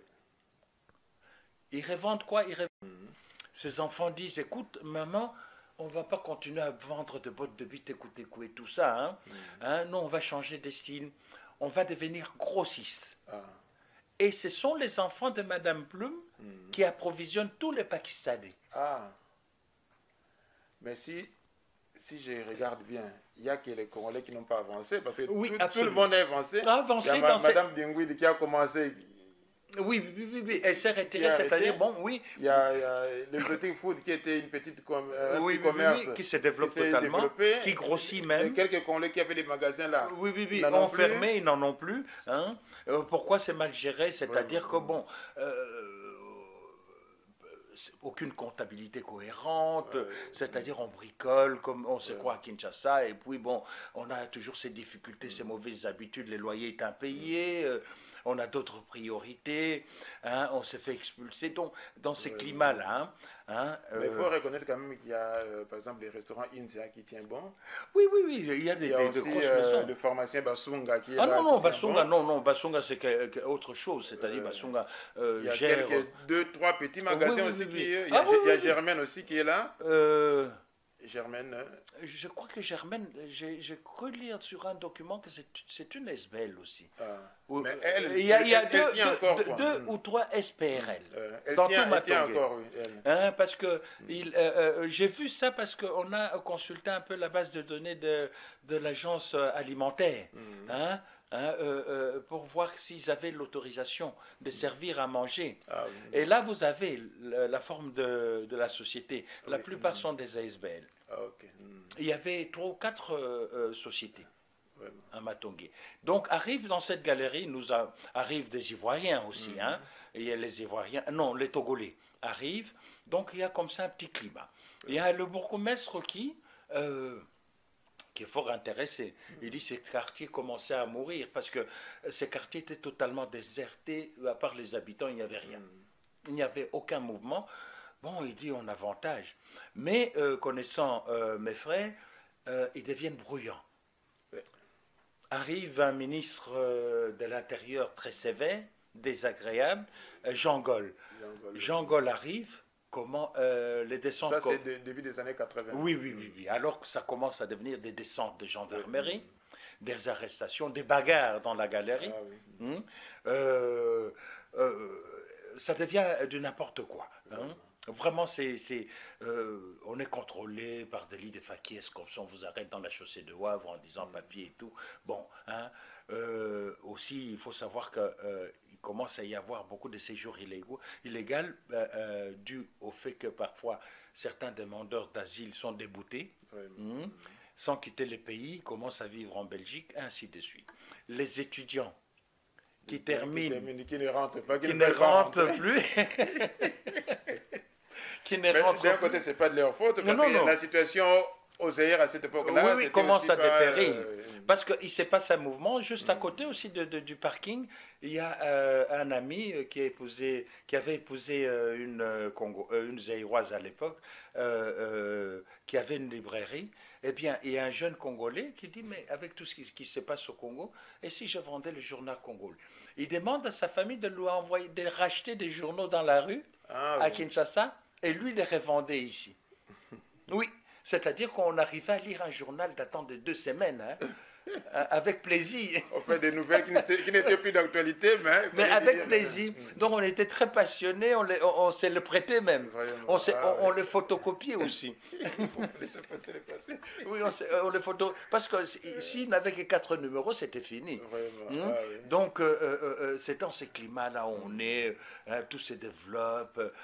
Ils revendent quoi? Ils revendent. Mmh. Ces enfants disent, écoute, maman, on ne va pas continuer à vendre de bottes de bite, écoutez, et tout ça. Hein. Mmh. Hein, non, on va changer de style. On va devenir grossiste. Ah. Et ce sont les enfants de Madame Plume mmh. qui approvisionnent tous les Pakistanais. Ah. Mais si, si je regarde bien, il n'y a que les Congolais qui n'ont pas avancé, parce que oui, tout, tout le monde a avancé. avancé il y a dans ma, Madame ces... Dingouidi qui a commencé... Oui, oui, oui, oui, elle s'est retirée, c'est-à-dire, bon, oui. Il y a, il y a le petit food qui était une petite com euh, oui, un petit oui, commerce oui, qui se développe qui totalement, développé, qui grossit même. Et quelques Congolais qui avaient des magasins là. Oui, oui, oui, ont fermé, ils n'en ont plus. Hein. Euh, pourquoi c'est mal géré? C'est-à-dire oui, oui, que, bon, euh, aucune comptabilité cohérente, oui, c'est-à-dire on bricole, comme on sait oui. quoi à Kinshasa, et puis, bon, on a toujours ces difficultés, ces mauvaises habitudes, les loyers sont impayés. Euh, on a d'autres priorités, hein, on s'est fait expulser. Donc, dans ces Ouais, climats-là, hein, hein, mais il euh, faut reconnaître quand même qu'il y a, euh, par exemple, les restaurants India qui tient bon. oui, oui, oui, il y a Il des, y a des- de aussi grosses euh, maisons. le pharmacien Basunga qui est Ah non, là, qui non, tient Basunga, bon. non, non, Basunga, c'est que- que- autre chose. C'est-à-dire, Euh, Basunga il euh, y a gère. quelques deux, trois petits Oh, oui, magasins oui, aussi oui, qui. oui. Il y Ah a, oui, il y a oui, oui. Germaine aussi qui est là. Euh, Germaine. euh, je crois que Germaine, j'ai j'ai cru lire sur un document que c'est c'est une S B L aussi. ah. Ou- Mais elle, Il y a, elle, il y a elle- elle deux, tient deux- encore deux- quoi. deux Mm. ou trois S P R L Euh, elle, dans tient, tout elle tient Matongué. encore, oui. Elle. Hein, parce que il, euh, euh, j'ai vu ça parce qu'on a consulté un peu la base de données de, de l'agence euh, alimentaire, Mm. hein, hein, euh, euh, pour voir s'ils avaient l'autorisation de servir à manger. Ah, oui. Et là, vous avez le- la forme de, de la société. La Oui. plupart Mm. sont des A S B L. Ah, ok. Mm. Il y avait trois ou quatre euh, euh, sociétés Vraiment. à Matongué. Donc arrivent dans cette galerie, nous a- arrivent des Ivoiriens aussi, Mhm. hein. Il y a les Ivoiriens, non, les Togolais arrivent. Donc il y a comme ça un petit climat. Il y a le bourgmestre qui, euh, qui est fort intéressé. Il dit que ces quartiers commençaient à mourir parce que ces quartiers étaient totalement désertés, à part les habitants, il n'y avait rien. Mm. Il n'y avait aucun mouvement. Bon, il dit on avantage. Mais euh, connaissant euh, mes frères, euh, ils deviennent bruyants. Ouais. Arrive un ministre euh, de l'Intérieur très sévère, désagréable, euh, Jean Gol. Jean Gaulle. Jean Gol arrive, comment euh, les descentes... Ça, co- c'est de- début des années quatre-vingts. oui, oui, oui, oui. Alors que ça commence à devenir des descentes de gendarmerie, des arrestations, des bagarres dans la galerie. Ah, oui. Hein. Euh, euh, ça devient du n'importe quoi. Hein. Vraiment, c'est, c'est, euh, on est contrôlé par des lits de faquiès, comme ça on vous arrête dans la chaussée de Wavre en disant papier et tout. Bon, hein, euh, aussi, il faut savoir qu'il euh, commence à y avoir beaucoup de séjours illégaux, illégaux euh, euh, dû au fait que parfois certains demandeurs d'asile sont déboutés. Vraiment. Hein, sans quitter le pays, commencent à vivre en Belgique, ainsi de suite. Les étudiants qui Qui terminent, termine, qui ne rentrent pas, qui, qui ne ne veulent pas rentrent rentrer. plus, qui ne Mais rentrent d'un plus. côté, c'est pas de leur faute, parce Non, non, que non. la situation aux Zaïre à cette époque-là, Oui, oui, c'était commence aussi à pas, dépérir. euh, Parce qu'il se passe un mouvement, juste à côté aussi de, de- du parking, il y a euh, un ami euh, qui, a épousé, qui avait épousé euh, une, euh, Congo, euh, une Zaïroise à l'époque, euh, euh, qui avait une librairie. Eh bien, il y a un jeune Congolais qui dit, mais avec tout ce qui, qui se passe au Congo, et si je vendais le journal Congo? Il demande à sa famille de lui envoyer, de racheter des journaux dans la rue, ah, à oui. Kinshasa, et lui les revendait ici. Oui, c'est-à-dire qu'on arrivait à lire un journal datant de deux semaines, hein, euh, avec plaisir. On fait des nouvelles qui n'étaient qui n'étaient plus d'actualité, mais... Mais fallait avec dire- plaisir. Donc on était très passionnés, on, les- on, on s'est le prêté même. Vraiment. On, s'est- Ah, on, on ouais. le photocopiait aussi. Il faut laisser passer les passés. Oui, on, s'est- on le photo... Parce que si- s'il n'avait que quatre numéros, c'était fini. Vraiment. Hein? Ah, oui. Donc, euh, euh, euh, c'est dans ces climats-là où on est, hein, tout se développe, euh,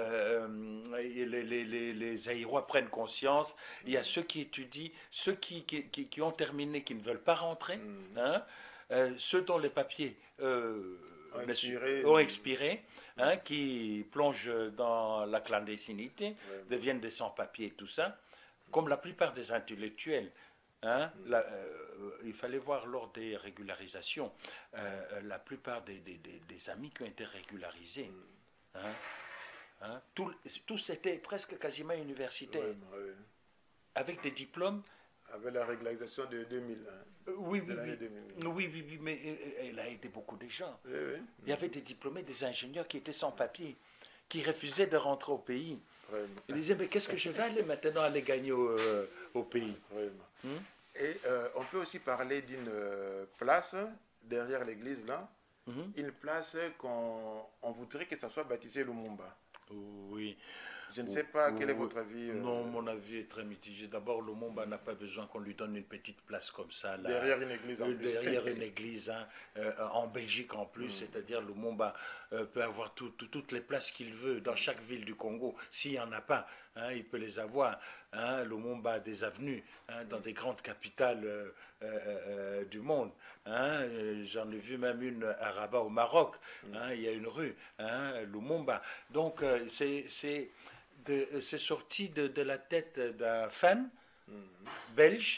euh, et les, les, les, les Zaïrois prennent conscience. Il y a ceux qui étudient, ceux qui, qui, qui, qui ont terminé, qui ne veulent pas rentrer, Mm. hein, euh, ceux dont les papiers euh, Ont ne su- expiré. ont expiré, hein, qui plongent dans la clandestinité, Vraiment. deviennent des sans-papiers et tout ça, comme la plupart des intellectuels. Hein, la- euh, il fallait voir lors des régularisations, euh, la plupart des, des- des- des amis qui ont été régularisés, hein, hein, tout- tous étaient presque quasiment universitaires, Vraiment, oui. avec des diplômes. Avec la régularisation de deux mille, hein, Euh, oui, de oui, l'année oui, deux mille. oui, oui, oui, mais euh, elle a aidé beaucoup de gens. Oui, oui. Il y avait des diplômés, des ingénieurs qui étaient sans papier, qui refusaient de rentrer au pays. Vraiment. Ils disaient, mais qu'est-ce que je vais aller maintenant aller gagner au, euh, au pays? Vraiment. Hmm? Et euh, on peut aussi parler d'une euh, place derrière l'église là, Mhm. une place qu'on on voudrait que ça soit baptisé Lumumba. Oui. Je ne sais pas quel est Oui. votre avis. euh, Non, mon avis est très mitigé. D'abord, Lumumba n'a pas besoin qu'on lui donne une petite place comme ça. Là, derrière une église en euh, plus. derrière une église, hein, euh, en Belgique en plus. Mm. C'est-à-dire, Lumumba euh, peut avoir tout- tout- toutes les places qu'il veut dans chaque ville du Congo. S'il n'y en a pas, hein, il peut les avoir. Hein. Lumumba a des avenues hein, dans des grandes capitales euh, euh, euh, du monde. Hein. Euh, J'en ai vu même une à Rabat au Maroc. Hein, il y a une rue, hein, Lumumba. Donc, euh, c'est c'est de- c'est sorti de, de la tête d'un fan Mhm. belge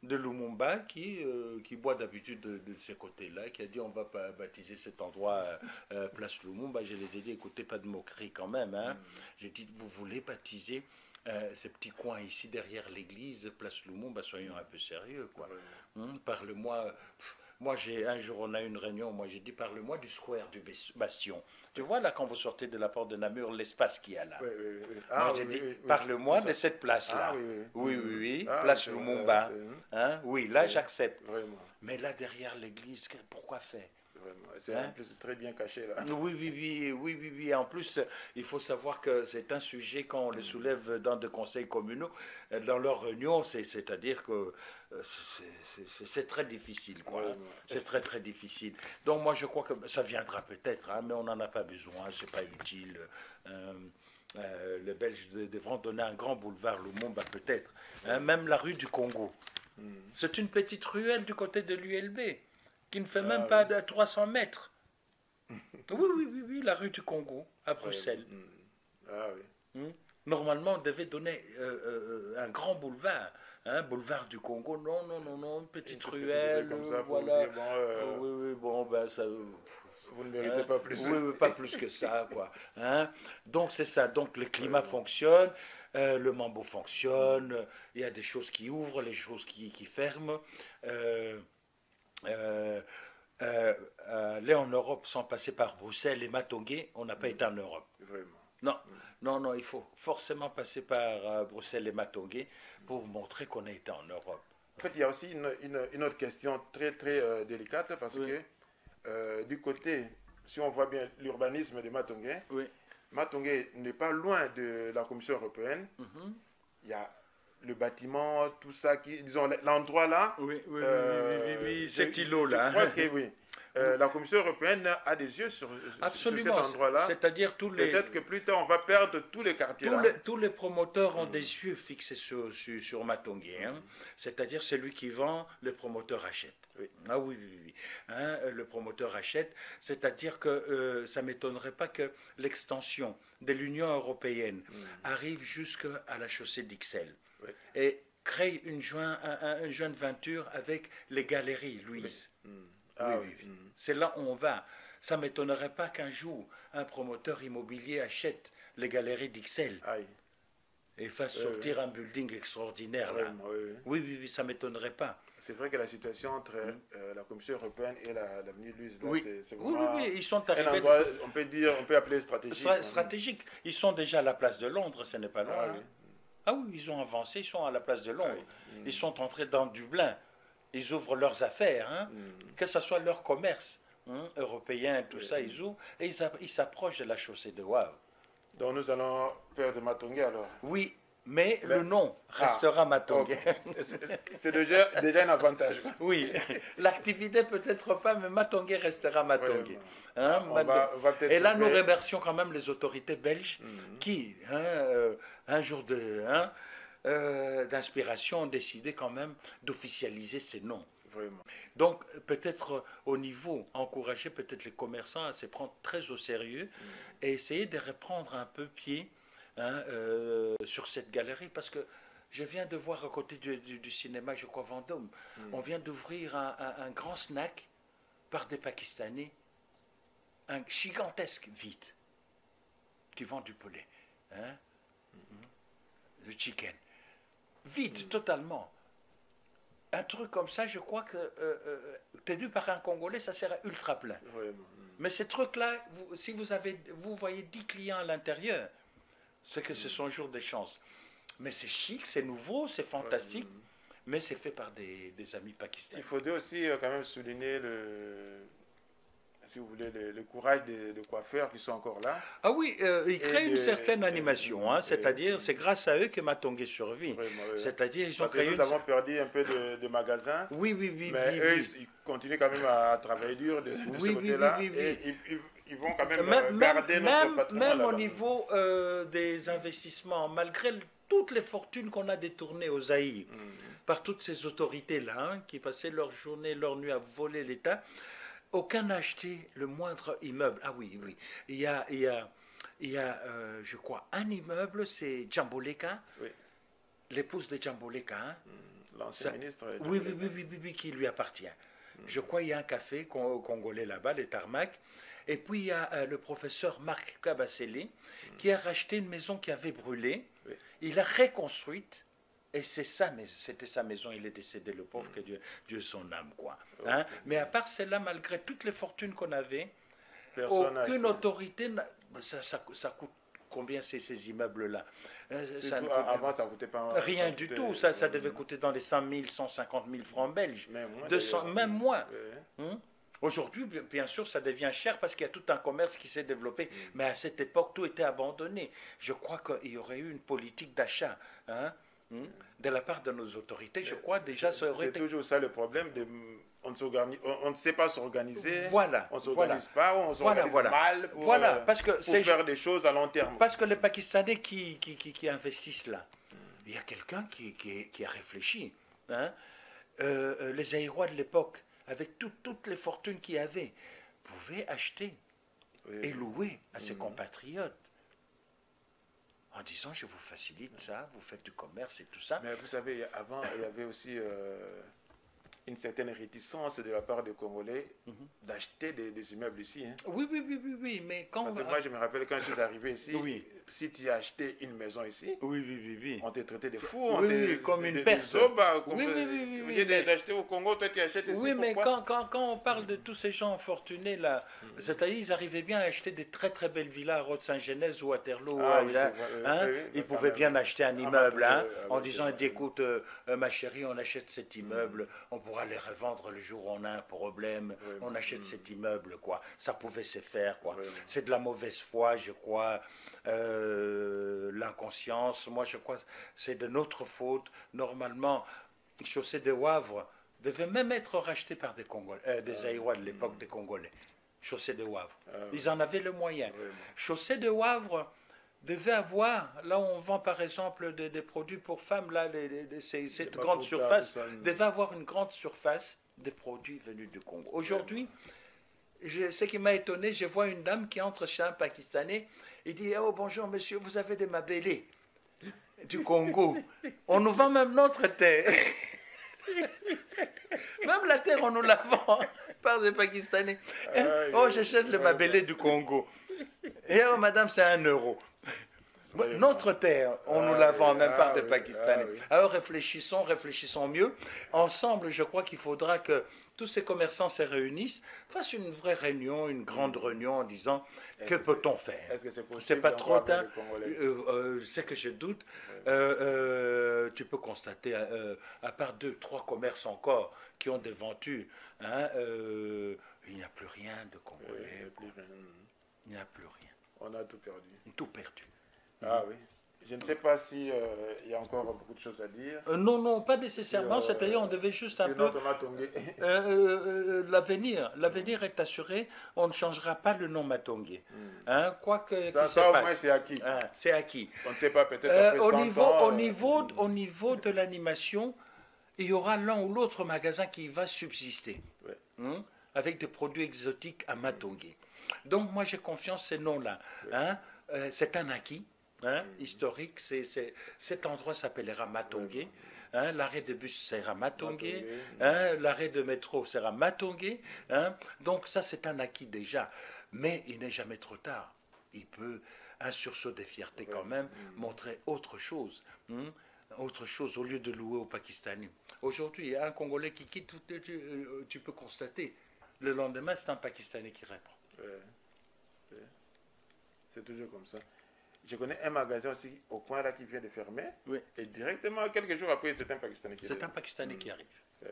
de Lumumba qui, euh, qui boit d'habitude de, de ces côtés-là, qui a dit on va pas baptiser cet endroit euh, place Lumumba. Je les ai dit, écoutez, pas de moquerie quand même. Hein. Mm. J'ai dit, vous voulez baptiser euh, ces petits coins ici derrière l'église, place Lumumba, soyons un peu sérieux, quoi. Mm. Hum, parle-moi... Pff, moi, j'ai, un jour, on a eu une réunion, moi j'ai dit, parle-moi du square du Bastion. Tu vois, là, quand vous sortez de la porte de Namur, l'espace qu'il y a là. Oui, oui, oui. Ah, moi, j'ai oui, dit, oui, oui, parle-moi oui. de cette place-là. Ah, oui, oui. Oui, oui, oui. Ah, place oui, Lumumba. Oui, hein? Oui, là, oui, j'accepte. Vraiment. Mais là, derrière l'église, pourquoi faire? C'est hein? En plus très bien caché là. Oui, oui, oui, oui, oui, oui. En plus, il faut savoir que c'est un sujet quand on le soulève dans des conseils communaux, dans leurs réunions, c'est-à-dire que c'est très difficile, quoi. Hein. C'est très, très difficile. Donc moi, je crois que ça viendra peut-être, hein, mais on n'en a pas besoin, c'est pas utile. Euh, euh, les Belges devront donner un grand boulevard Lumumba peut-être. Hein, même la rue du Congo. Mm. C'est une petite ruelle du côté de l'U L B. Qui ne fait ah, même pas oui. de trois cents mètres. oui, oui, oui, oui, la rue du Congo, à Bruxelles. Ouais. Ah oui. Normalement, on devait donner euh, euh, un grand boulevard, hein, boulevard du Congo. Non, non, non, non, une petite une ruelle. Comme ça, voilà. Dire, bon, euh, oui, oui, bon, ben ça. Vous ne méritez hein, pas plus. Oui, oui, pas plus que ça, quoi. Hein. Donc c'est ça. Donc le climat ouais. fonctionne, euh, le mambo fonctionne. Il y a des choses qui ouvrent, les choses qui, qui ferment. Euh, Euh, euh, euh, aller en Europe sans passer par Bruxelles et Matongué, on n'a pas mmh. été en Europe. Vraiment. Non, mmh. non, non, il faut forcément passer par euh, Bruxelles et Matongué pour montrer qu'on a été en Europe. En fait, il y a aussi une, une, une autre question très, très euh, délicate parce oui. que euh, du côté, si on voit bien l'urbanisme de Matongué, oui. Matongué n'est pas loin de la Commission européenne. Mmh. Il y a le bâtiment, tout ça, qui, disons, l'endroit là. Oui, oui, euh, oui, oui, oui, oui. cet îlot-là. Je crois que oui. Euh, la Commission européenne a des yeux sur, sur cet endroit-là. C'est-à-dire tous les... Peut-être que plus tard, on va perdre tous les quartiers tous là. Les, tous les promoteurs ont mmh. des yeux fixés sur, sur, sur Matongué. Hein. Mmh. C'est-à-dire celui qui vend, le promoteur achète. Oui. Ah oui, oui, oui. Hein, le promoteur achète. C'est-à-dire que euh, ça ne m'étonnerait pas que l'extension de l'Union européenne mmh. arrive jusqu'à la chaussée d'Ixelles. Oui. Et crée une, joint, un, un, une jointe venture avec les galeries, Louise. Oui. Mmh. Ah, oui, oui. Mmh. C'est là où on va. Ça ne m'étonnerait pas qu'un jour, un promoteur immobilier achète les galeries d'Ixelles et fasse oui, sortir oui. un building extraordinaire. Là. Oui, oui, oui, oui, oui, ça ne m'étonnerait pas. C'est vrai que la situation entre mmh. euh, la Commission européenne et l'avenue la, Louise, oui. c'est oui, oui, oui, ils sont arrivés. Un endroit, on peut dire, on peut appeler stratégique. Stra stratégique. Ils sont déjà à la place de Londres, ce n'est pas loin. Ah, oui. Ah oui, ils ont avancé, ils sont à la place de Londres. Ah, oui. Ils sont entrés dans Dublin. Ils ouvrent leurs affaires, hein, mm. que ce soit leur commerce hein, européen, tout oui. ça, ils ouvrent et ils s'approchent de la chaussée de Wavre. Donc nous allons faire de Matongué alors. Oui, mais, mais... le nom restera ah, Matongué. Okay. C'est déjà, déjà un avantage. Oui, l'activité peut-être pas, mais Matongué restera Matongué. Oui, hein, on va, on va et là, nous remercions quand même les autorités belges mm. qui, hein, euh, un jour de... Hein, Euh, d'inspiration ont décidé quand même d'officialiser ces noms. Vraiment. Donc peut-être au niveau, encourager peut-être les commerçants à se prendre très au sérieux mmh. et essayer de reprendre un peu pied hein, euh, sur cette galerie parce que je viens de voir à côté du, du, du cinéma, je crois Vendôme, mmh. on vient d'ouvrir un, un, un grand snack par des Pakistanais, un gigantesque vide qui vend du poulet, hein, mmh. le chicken. Vide, mmh. totalement. Un truc comme ça, je crois que euh, euh, tenu par un Congolais, ça serait ultra plein. Vraiment. Mmh. Mais ces trucs-là, vous, si vous avez, vous voyez dix clients à l'intérieur, c'est que mmh. ce sont jours de chance. Mais c'est chic, c'est nouveau, c'est fantastique, ouais, mmh. mais c'est fait par des, des amis pakistanais. Il faudrait aussi euh, quand même souligner le... si vous voulez, le, le courage des, des coiffeurs qui sont encore là. Ah oui, euh, ils créent une de, certaine animation, hein, c'est-à-dire c'est grâce à eux que Matongué survit. Oui. C'est-à-dire ils ont Parce créé que nous une... avons perdu un peu de, de magasins. Oui, oui, oui. Mais oui, eux, oui. ils continuent quand même à travailler dur de, de oui, ce côté-là. Oui, oui, oui, oui. Et ils, ils vont quand même, même garder même, notre même, patrimoine. Même au niveau euh, des investissements, malgré toutes les fortunes qu'on a détournées aux Zaïre, mmh. par toutes ces autorités-là, hein, qui passaient leur journée, leur nuit à voler l'État, aucun n'a acheté le moindre immeuble. Ah oui, oui. Il y a, il y a, il y a euh, je crois, un immeuble, c'est Djamboleka, oui. l'épouse de Djamboleka. Hein. L'ancien ministre. Oui, oui, oui, oui, oui, oui, qui lui appartient. Mmh. Je crois qu'il y a un café congolais là-bas, les Tarmac. Et puis il y a euh, le professeur Marc Kabasele, mmh. qui a racheté une maison qui avait brûlé. Oui. Il l'a reconstruite. Et c'est ça, mais c'était sa maison, il est décédé, le pauvre, mmh. que Dieu, Dieu son âme, quoi. Okay. Hein? Mais à part celle-là, malgré toutes les fortunes qu'on avait, personne aucune autorité, ça, ça, ça coûte combien ces, ces immeubles-là? Ça tout, avant, ça coûtait pas... Rien ça du coûtait, tout, ça, ça devait coûter dans les cent mille, cent cinquante mille francs belges. Même moins. deux cents, même moins. Ouais. Hum? Aujourd'hui, bien sûr, ça devient cher parce qu'il y a tout un commerce qui s'est développé. Mmh. Mais à cette époque, tout était abandonné. Je crois qu'il y aurait eu une politique d'achat. Hein? De la part de nos autorités, je crois déjà ça aurait été... C'est toujours ça le problème, de, on, ne on, on ne sait pas s'organiser, voilà, on ne s'organise voilà. pas, on s'organise voilà, voilà. mal pour, voilà, parce que pour faire des choses à long terme. Parce que les Pakistanais qui, qui, qui, qui investissent là, mm. il y a quelqu'un qui, qui, qui a réfléchi. Hein? Euh, les Aïrois de l'époque, avec tout, toutes les fortunes qu'ils avaient, pouvaient acheter oui. et louer à ses mm. compatriotes. En disant, je vous facilite ça, vous faites du commerce et tout ça. Mais vous savez, avant, il y avait aussi euh, une certaine réticence de la part des Congolais mm-hmm. d'acheter des, des immeubles ici. Hein. Oui, oui, oui, oui, oui, mais quand... Parce que moi, je me rappelle, quand je suis arrivé ici, oui. si tu as acheté une maison ici, oui, oui, oui, oui. on t'a traité de fou. Oui, on oui, comme une perte. Oui, oui, oui, oui. Tu oui, veux dire d'acheter au Congo, toi tu achètes ici. Oui, mais quand, quand, quand on parle de tous ces gens fortunés là, mm-hmm. c'est-à-dire ils arrivaient bien à acheter des très très belles villas à Rode-Saint-Genèse ou à Waterloo. Ah, oui, là, hein, oui, oui, ils pouvaient bien même. acheter un immeuble ah, hein, ah, en oui, disant, écoute, euh, ma chérie, on achète cet immeuble, mm-hmm. on pourra les revendre le jour où on a un problème, oui, on achète mm-hmm. cet immeuble, quoi. Ça pouvait se faire, quoi. Oui, c'est de la mauvaise foi, je crois, euh, l'inconscience. Moi, je crois c'est de notre faute. Normalement, Chaussée de Wavre devait même être rachetée par des Congolais, euh, des Aïrois de l'époque, des Congolais. Chaussée de Wavre. Ah, oui. Ils en avaient le moyen. Oui, oui. Chaussée de Wavre devait avoir, là où on vend par exemple des, des produits pour femmes, là, les, les, les, ces, cette grande surface, tard, devait avoir une grande surface de produits venus du Congo. Aujourd'hui, je, ce qui m'a étonné, je vois une dame qui entre chez un Pakistanais et dit « Oh bonjour monsieur, vous avez des mabélés du Congo. On nous vend même notre terre. » Même la terre, on nous la vend par des Pakistanais. Ah, oh, j'achète le mabélé du Congo. Et oh, madame, c'est un euro. Oui, notre terre, on ah, nous la vend oui, même ah, par des oui, Pakistanais. Ah, oui. Alors réfléchissons, réfléchissons mieux. Ensemble, je crois qu'il faudra que tous ces commerçants se réunissent, fassent une vraie réunion, une grande réunion en disant que, que peut-on faire. Est-ce que c'est possible? C'est pas trop tard. Euh, euh, c'est que je doute. Oui. Euh, euh, tu peux constater, euh, à part deux, trois commerces encore qui ont des ventus, hein, euh, il n'y a plus rien de congolais. Oui, il n'y a plus rien. On a tout perdu. Tout perdu. Ah oui. Je ne sais pas s'il euh, y a encore beaucoup de choses à dire. Euh, non, non, pas nécessairement. Euh, C'est-à-dire on devait juste un peu... Matongé. euh, euh, l'avenir, l'avenir est assuré. On ne changera pas le nom Matongé. Mm. Hein, quoi que ça, ça au moins c'est acquis. Hein, c'est acquis. On ne sait pas, peut-être euh, après au cent niveau, ans... Au niveau, au niveau de l'animation, il y aura l'un ou l'autre magasin qui va subsister. Ouais. Hein, avec des produits exotiques à Matongé. Mm. Donc moi j'ai confiance ces noms-là. Ouais. Hein, euh, c'est un acquis. Hein, mmh. historique, c'est, c'est, cet endroit s'appellera Matongé. Hein, l'arrêt de bus sera Matongé. Hein, l'arrêt de métro sera Matongé. Hein, donc ça, c'est un acquis déjà. Mais il n'est jamais trop tard. Il peut, un sursaut de fierté quand même, mmh. montrer autre chose. Hein, autre chose au lieu de louer aux Pakistanais. Aujourd'hui, il y a un Congolais qui quitte, tu, tu, tu peux constater. Le lendemain, c'est un Pakistanais qui reprend. Ouais. Ouais. C'est toujours comme ça. Je connais un magasin aussi au coin là qui vient de fermer. Oui. Et directement, quelques jours après, c'est un Pakistanais qui arrive. C'est un Pakistanais mmh. qui arrive. Ouais.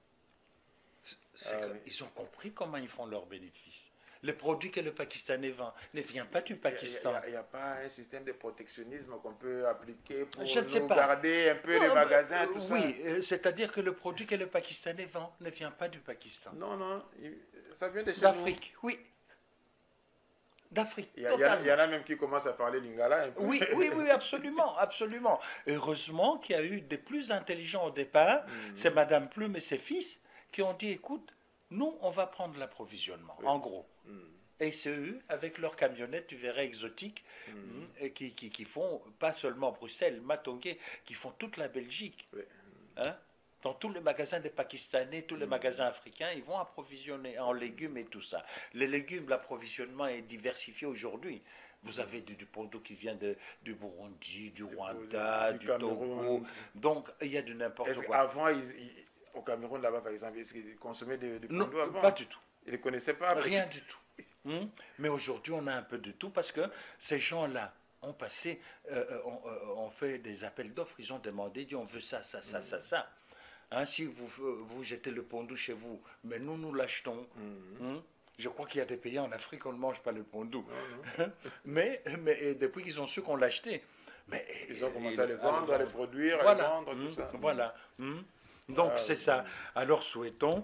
C'est ah, oui. Ils ont compris comment ils font leurs bénéfices. Le produit que le Pakistanais vend ne vient pas du Pakistan. Il n'y a, a, a pas un système de protectionnisme qu'on peut appliquer pour nous garder un peu non, les magasins, euh, tout oui, ça. Oui, euh, c'est-à-dire que le produit que le Pakistanais vend ne vient pas du Pakistan. Non, non, il, ça vient de chez d'Afrique, nous. Oui. D'Afrique. Il y, il y en a même qui commencent à parler lingala un peu. Oui, oui, oui, absolument, absolument. Heureusement qu'il y a eu des plus intelligents au départ, mm-hmm. c'est Madame Plume et ses fils, qui ont dit, écoute, nous, on va prendre l'approvisionnement, oui. en gros. Mm. Et c'est eux, avec leurs camionnettes, tu verrais, exotiques, mm. qui, qui, qui font, pas seulement Bruxelles, Matongé, qui font toute la Belgique. Oui. Hein? Dans tous les magasins des Pakistanais, tous les Mm. magasins africains, ils vont approvisionner en légumes et tout ça. Les légumes, l'approvisionnement est diversifié aujourd'hui. Vous avez du, du pondu qui vient de, du Burundi, du Rwanda, du du, Cameroun. Togo. Donc, il y a de n'importe Est-ce quoi. qu'avant, ils- ils- au Cameroun, là-bas, par exemple, est-ce qu'ils consommaient du, du Non, pondu avant? pas du tout. Ils ne le connaissaient pas. Rien du tout. Hmm. Mais aujourd'hui, on a un peu de tout parce que ces gens-là ont passé, euh, euh, ont, euh, ont fait des appels d'offres, ils ont demandé, dit on veut ça, ça, ça, ça, ça. Hein, si vous, euh, vous jetez le pondu chez vous, mais nous, nous l'achetons. Mhm. Hmm. Je crois qu'il y a des pays en Afrique où on ne mange pas le pondu. Non, non. mais, mais et depuis qu'ils ont su qu'on l'achetait, mais Ils ont commencé et- à les vendre, à les produire, à les Voilà. vendre, tout Hmm. ça. Voilà. Hmm. Donc Ah, c'est oui. ça. Alors souhaitons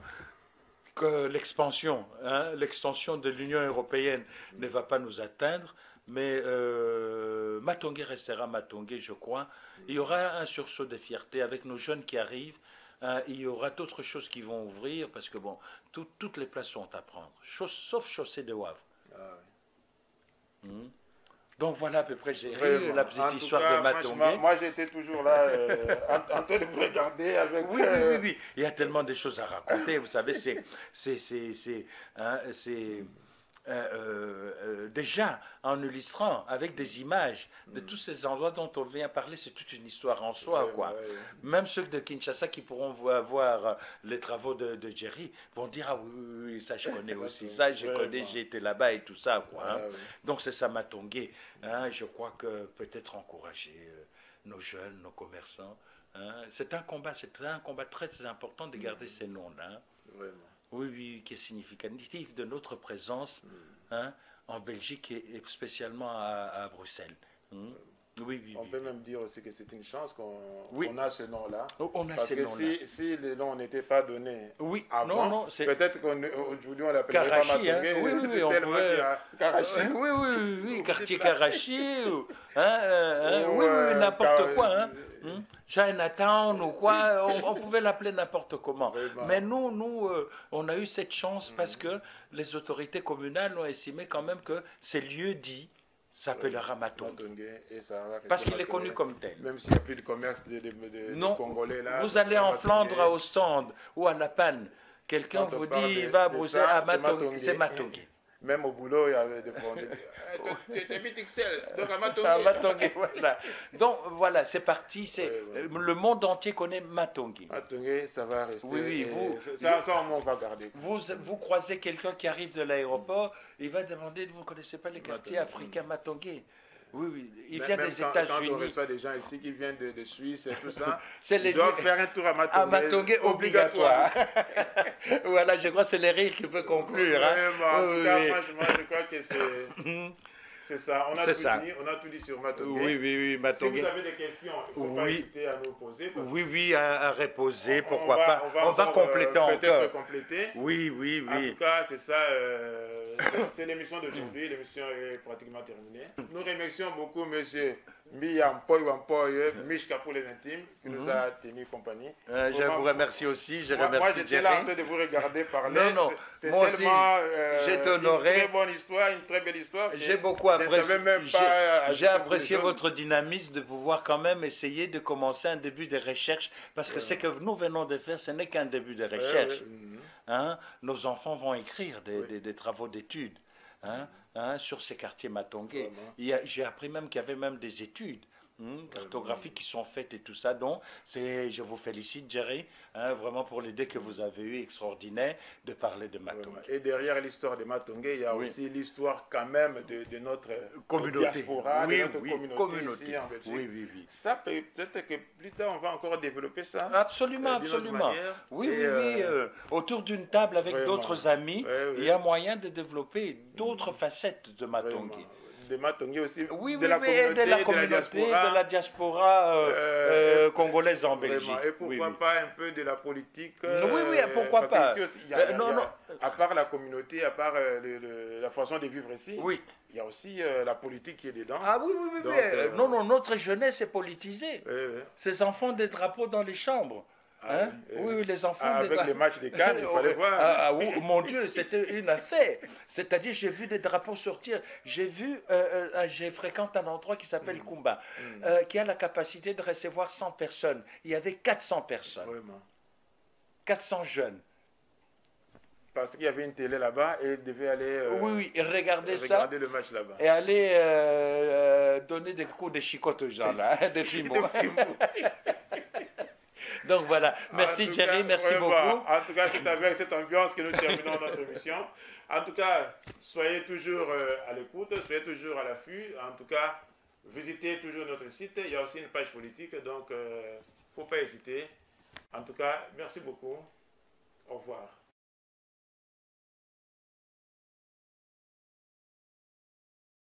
que l'expansion, hein, l'extension de l'Union européenne ne va pas nous atteindre, mais euh, Matongé restera Matongé, je crois. Il y aura un sursaut de fierté avec nos jeunes qui arrivent. Hein, il y aura d'autres choses qui vont ouvrir parce que bon, tout- toutes les places sont à prendre, Chauss- sauf Chaussée de Wavre. Ah, oui. Hmm. Donc voilà à peu près, j'ai Vraiment. la En petite tout histoire cas, de franchement, Matongé. moi j'étais toujours là euh, en, en train de vous regarder avec. Oui, oui, euh, oui, oui. Il y a tellement de choses à raconter. Vous savez, c'est, c'est, c'est, c'est, hein, c'est euh, euh, euh, déjà en illustrant avec des images de tous ces endroits dont on vient parler, c'est toute une histoire en soi, ouais, quoi. ouais. Même ceux de Kinshasa qui pourront vo- voir euh, les travaux de, de Jerry vont dire ah oui, oui, oui, ça je connais aussi, ça je Vraiment. connais, j'ai été là-bas et tout ça, quoi. Hein. Ah, oui. Donc c'est ça Matongé. Hein, je crois que peut-être encourager euh, nos jeunes, nos commerçants. Hein. C'est un combat, c'est un combat très, très important de garder ces noms-là. Hein. Vraiment. Oui, oui, qui est significatif de notre présence hein, en Belgique et, et spécialement à, à Bruxelles. Hmm. Oui, oui, On oui. peut même dire aussi que c'est une chance qu'on Oui. qu'on a ce nom-là. Oh, on a Parce ces que noms-là. si, si les noms n'étaient pas donnés Oui, avant, non, non, c'est. peut-être qu'aujourd'hui on l'appellerait pas Karachi, hein. Matongé, Oui, oui, oui, on tellement pourrait- qu'il y a Karachi. Oui, oui, oui, oui, oui, Vous quartier dites là. Karachi, ou, hein, euh, hein, Ou, oui, oui, euh, n'importe Car- quoi. Hein. Hmm. Chinatown ou quoi, on, on pouvait l'appeler n'importe comment. Vraiment. Mais nous, nous euh, on a eu cette chance parce que les autorités communales ont estimé quand même que ces lieux dits s'appellera Matongé. Matongé, et ça va rester Parce qu'il est Matongé. connu comme tel. Même s'il n'y a plus de commerce de, de, de- de Non, Congolais là. vous ça allez sera en Matongé. Flandre au stand ou à La Panne, quelqu'un Quand on vous parle dit de- va à de Bruxelles, ça, à c'est Matongé, Matongé. c'est Matongé. Même au boulot, il y avait des Flandais. Eh, toi, tu étais vite X L, donc à Matongé. À Matongé, voilà. Donc voilà, c'est parti. C'est, Ouais, ouais. euh, Le monde entier connaît Matongé. Matongé, ça va rester. Oui, oui, et vous- ça, ça, au moins, on va garder. Vous, vous croisez quelqu'un qui arrive de l'aéroport, il va demander, vous ne connaissez pas les quartiers Matongé. africains Matongé? Oui, oui, il Même- vient même des quand, quand on États-Unis. reçoit des gens ici qui viennent de, de Suisse et tout ça, C'est ils les doivent lieux- faire un tour à Matongé. À Matongé obligatoire. voilà, je crois que c'est les rires qui peuvent conclure. Hein. Vraiment, en Oui, tout cas, oui. franchement, je crois que c'est c'est ça. On a, C'est tout ça. dit, on a tout dit sur Matongé. Oui, oui, oui, Si Matongé. vous avez des questions, il ne faut pas Oui. hésiter à nous poser. parce Oui, oui, à, à reposer, qu'on- pourquoi va- pas. On va, encore, compléter euh, Peut-être encore. compléter. Oui, oui, En oui. tout cas, c'est ça. euh, c'est- c'est l'émission d'aujourd'hui. L'émission est pratiquement terminée. Nous remercions beaucoup M. Miyampoy Wampoy, Mishka pour les intimes, qui nous a tenu compagnie. Euh, je Vraiment, vous remercie aussi, je Moi, moi, remercie j'étais là en Jerry. train de vous regarder parler. Non, non, C'est c'est moi aussi, tellement euh, j'ai été honoré. une très bonne histoire, une très belle histoire. que J'ai beaucoup je ne savais apprécié. même J'ai- pas ajouter J'ai beaucoup de apprécié choses. votre dynamisme de pouvoir quand même essayer de commencer un début de recherche parce que ce que nous venons de faire, ce n'est qu'un début de Ouais, recherche. ouais, mhm. Hein, nos enfants vont écrire des, Oui. des- des travaux d'études hein, hein, sur ces quartiers matongais. Vraiment. Il y a- J'ai appris même qu'il y avait même des études hein, cartographiques qui sont faites et tout ça. Donc, c'est, je vous félicite, Jerry, hein, vraiment pour l'idée que vous avez eue extraordinaire de parler de Vraiment. Matongé. Et derrière l'histoire de Matongé, il y a Oui. aussi l'histoire quand même de, de notre Communauté. diaspora, Oui, de notre oui, communauté, communauté. ici en Belgique. Oui, oui, oui. Ça peut peut-être que plus tard on va encore développer ça. Absolument, euh, d'une autre absolument. manière. Oui, Et, oui, oui. euh, euh, autour d'une table avec vraiment. d'autres amis, Ouais, oui. il y a moyen de développer d'autres facettes de Vraiment. Matongé. De Matongé aussi, Oui, de, oui, la oui, communauté, et de la de communauté, la diaspora. de la diaspora euh, Euh, euh, et- congolaise en Vraiment. Belgique. Et pourquoi Oui, oui. pas un peu de la politique Oui, oui, pourquoi parce pas. qu'ici aussi, il y a- Euh, il y a- non, il y a- non. À part la communauté, à part euh, le- le- la façon de vivre ici, Oui. il y a aussi euh, la politique qui est dedans. Ah oui, oui, oui. Donc, oui. euh, Non, non, notre jeunesse est politisée. Ouais, ouais. Ces enfants des drapeaux dans les chambres. Ah Hein? oui, Oui, euh, oui, les enfants Ah, des avec dra- les matchs de Cannes, il fallait Ouais. voir. Ah, ah, oui, mon Dieu, c'était une affaire. C'est-à-dire, j'ai vu des drapeaux sortir. J'ai vu, euh, euh, j'ai fréquenté un endroit qui s'appelle Kumba, Mm. euh, qui a la capacité de recevoir cent personnes. Il y avait quatre cents personnes. Vraiment. quatre cents jeunes. Parce qu'il y avait une télé là-bas et ils devaient aller euh, oui, oui, et regarder, regarder ça, le match là-bas. et aller euh, donner des coups de chicotte aux gens, là, hein, des fimos. Donc voilà, merci Jerry, cas, merci ouais, beaucoup. Bah, en tout cas, c'est avec cette ambiance que nous terminons notre émission. En tout cas, soyez toujours euh, à l'écoute, soyez toujours à l'affût. En tout cas, visitez toujours notre site. Il y a aussi une page politique, donc il euh, ne faut pas hésiter. En tout cas, merci beaucoup. Au revoir.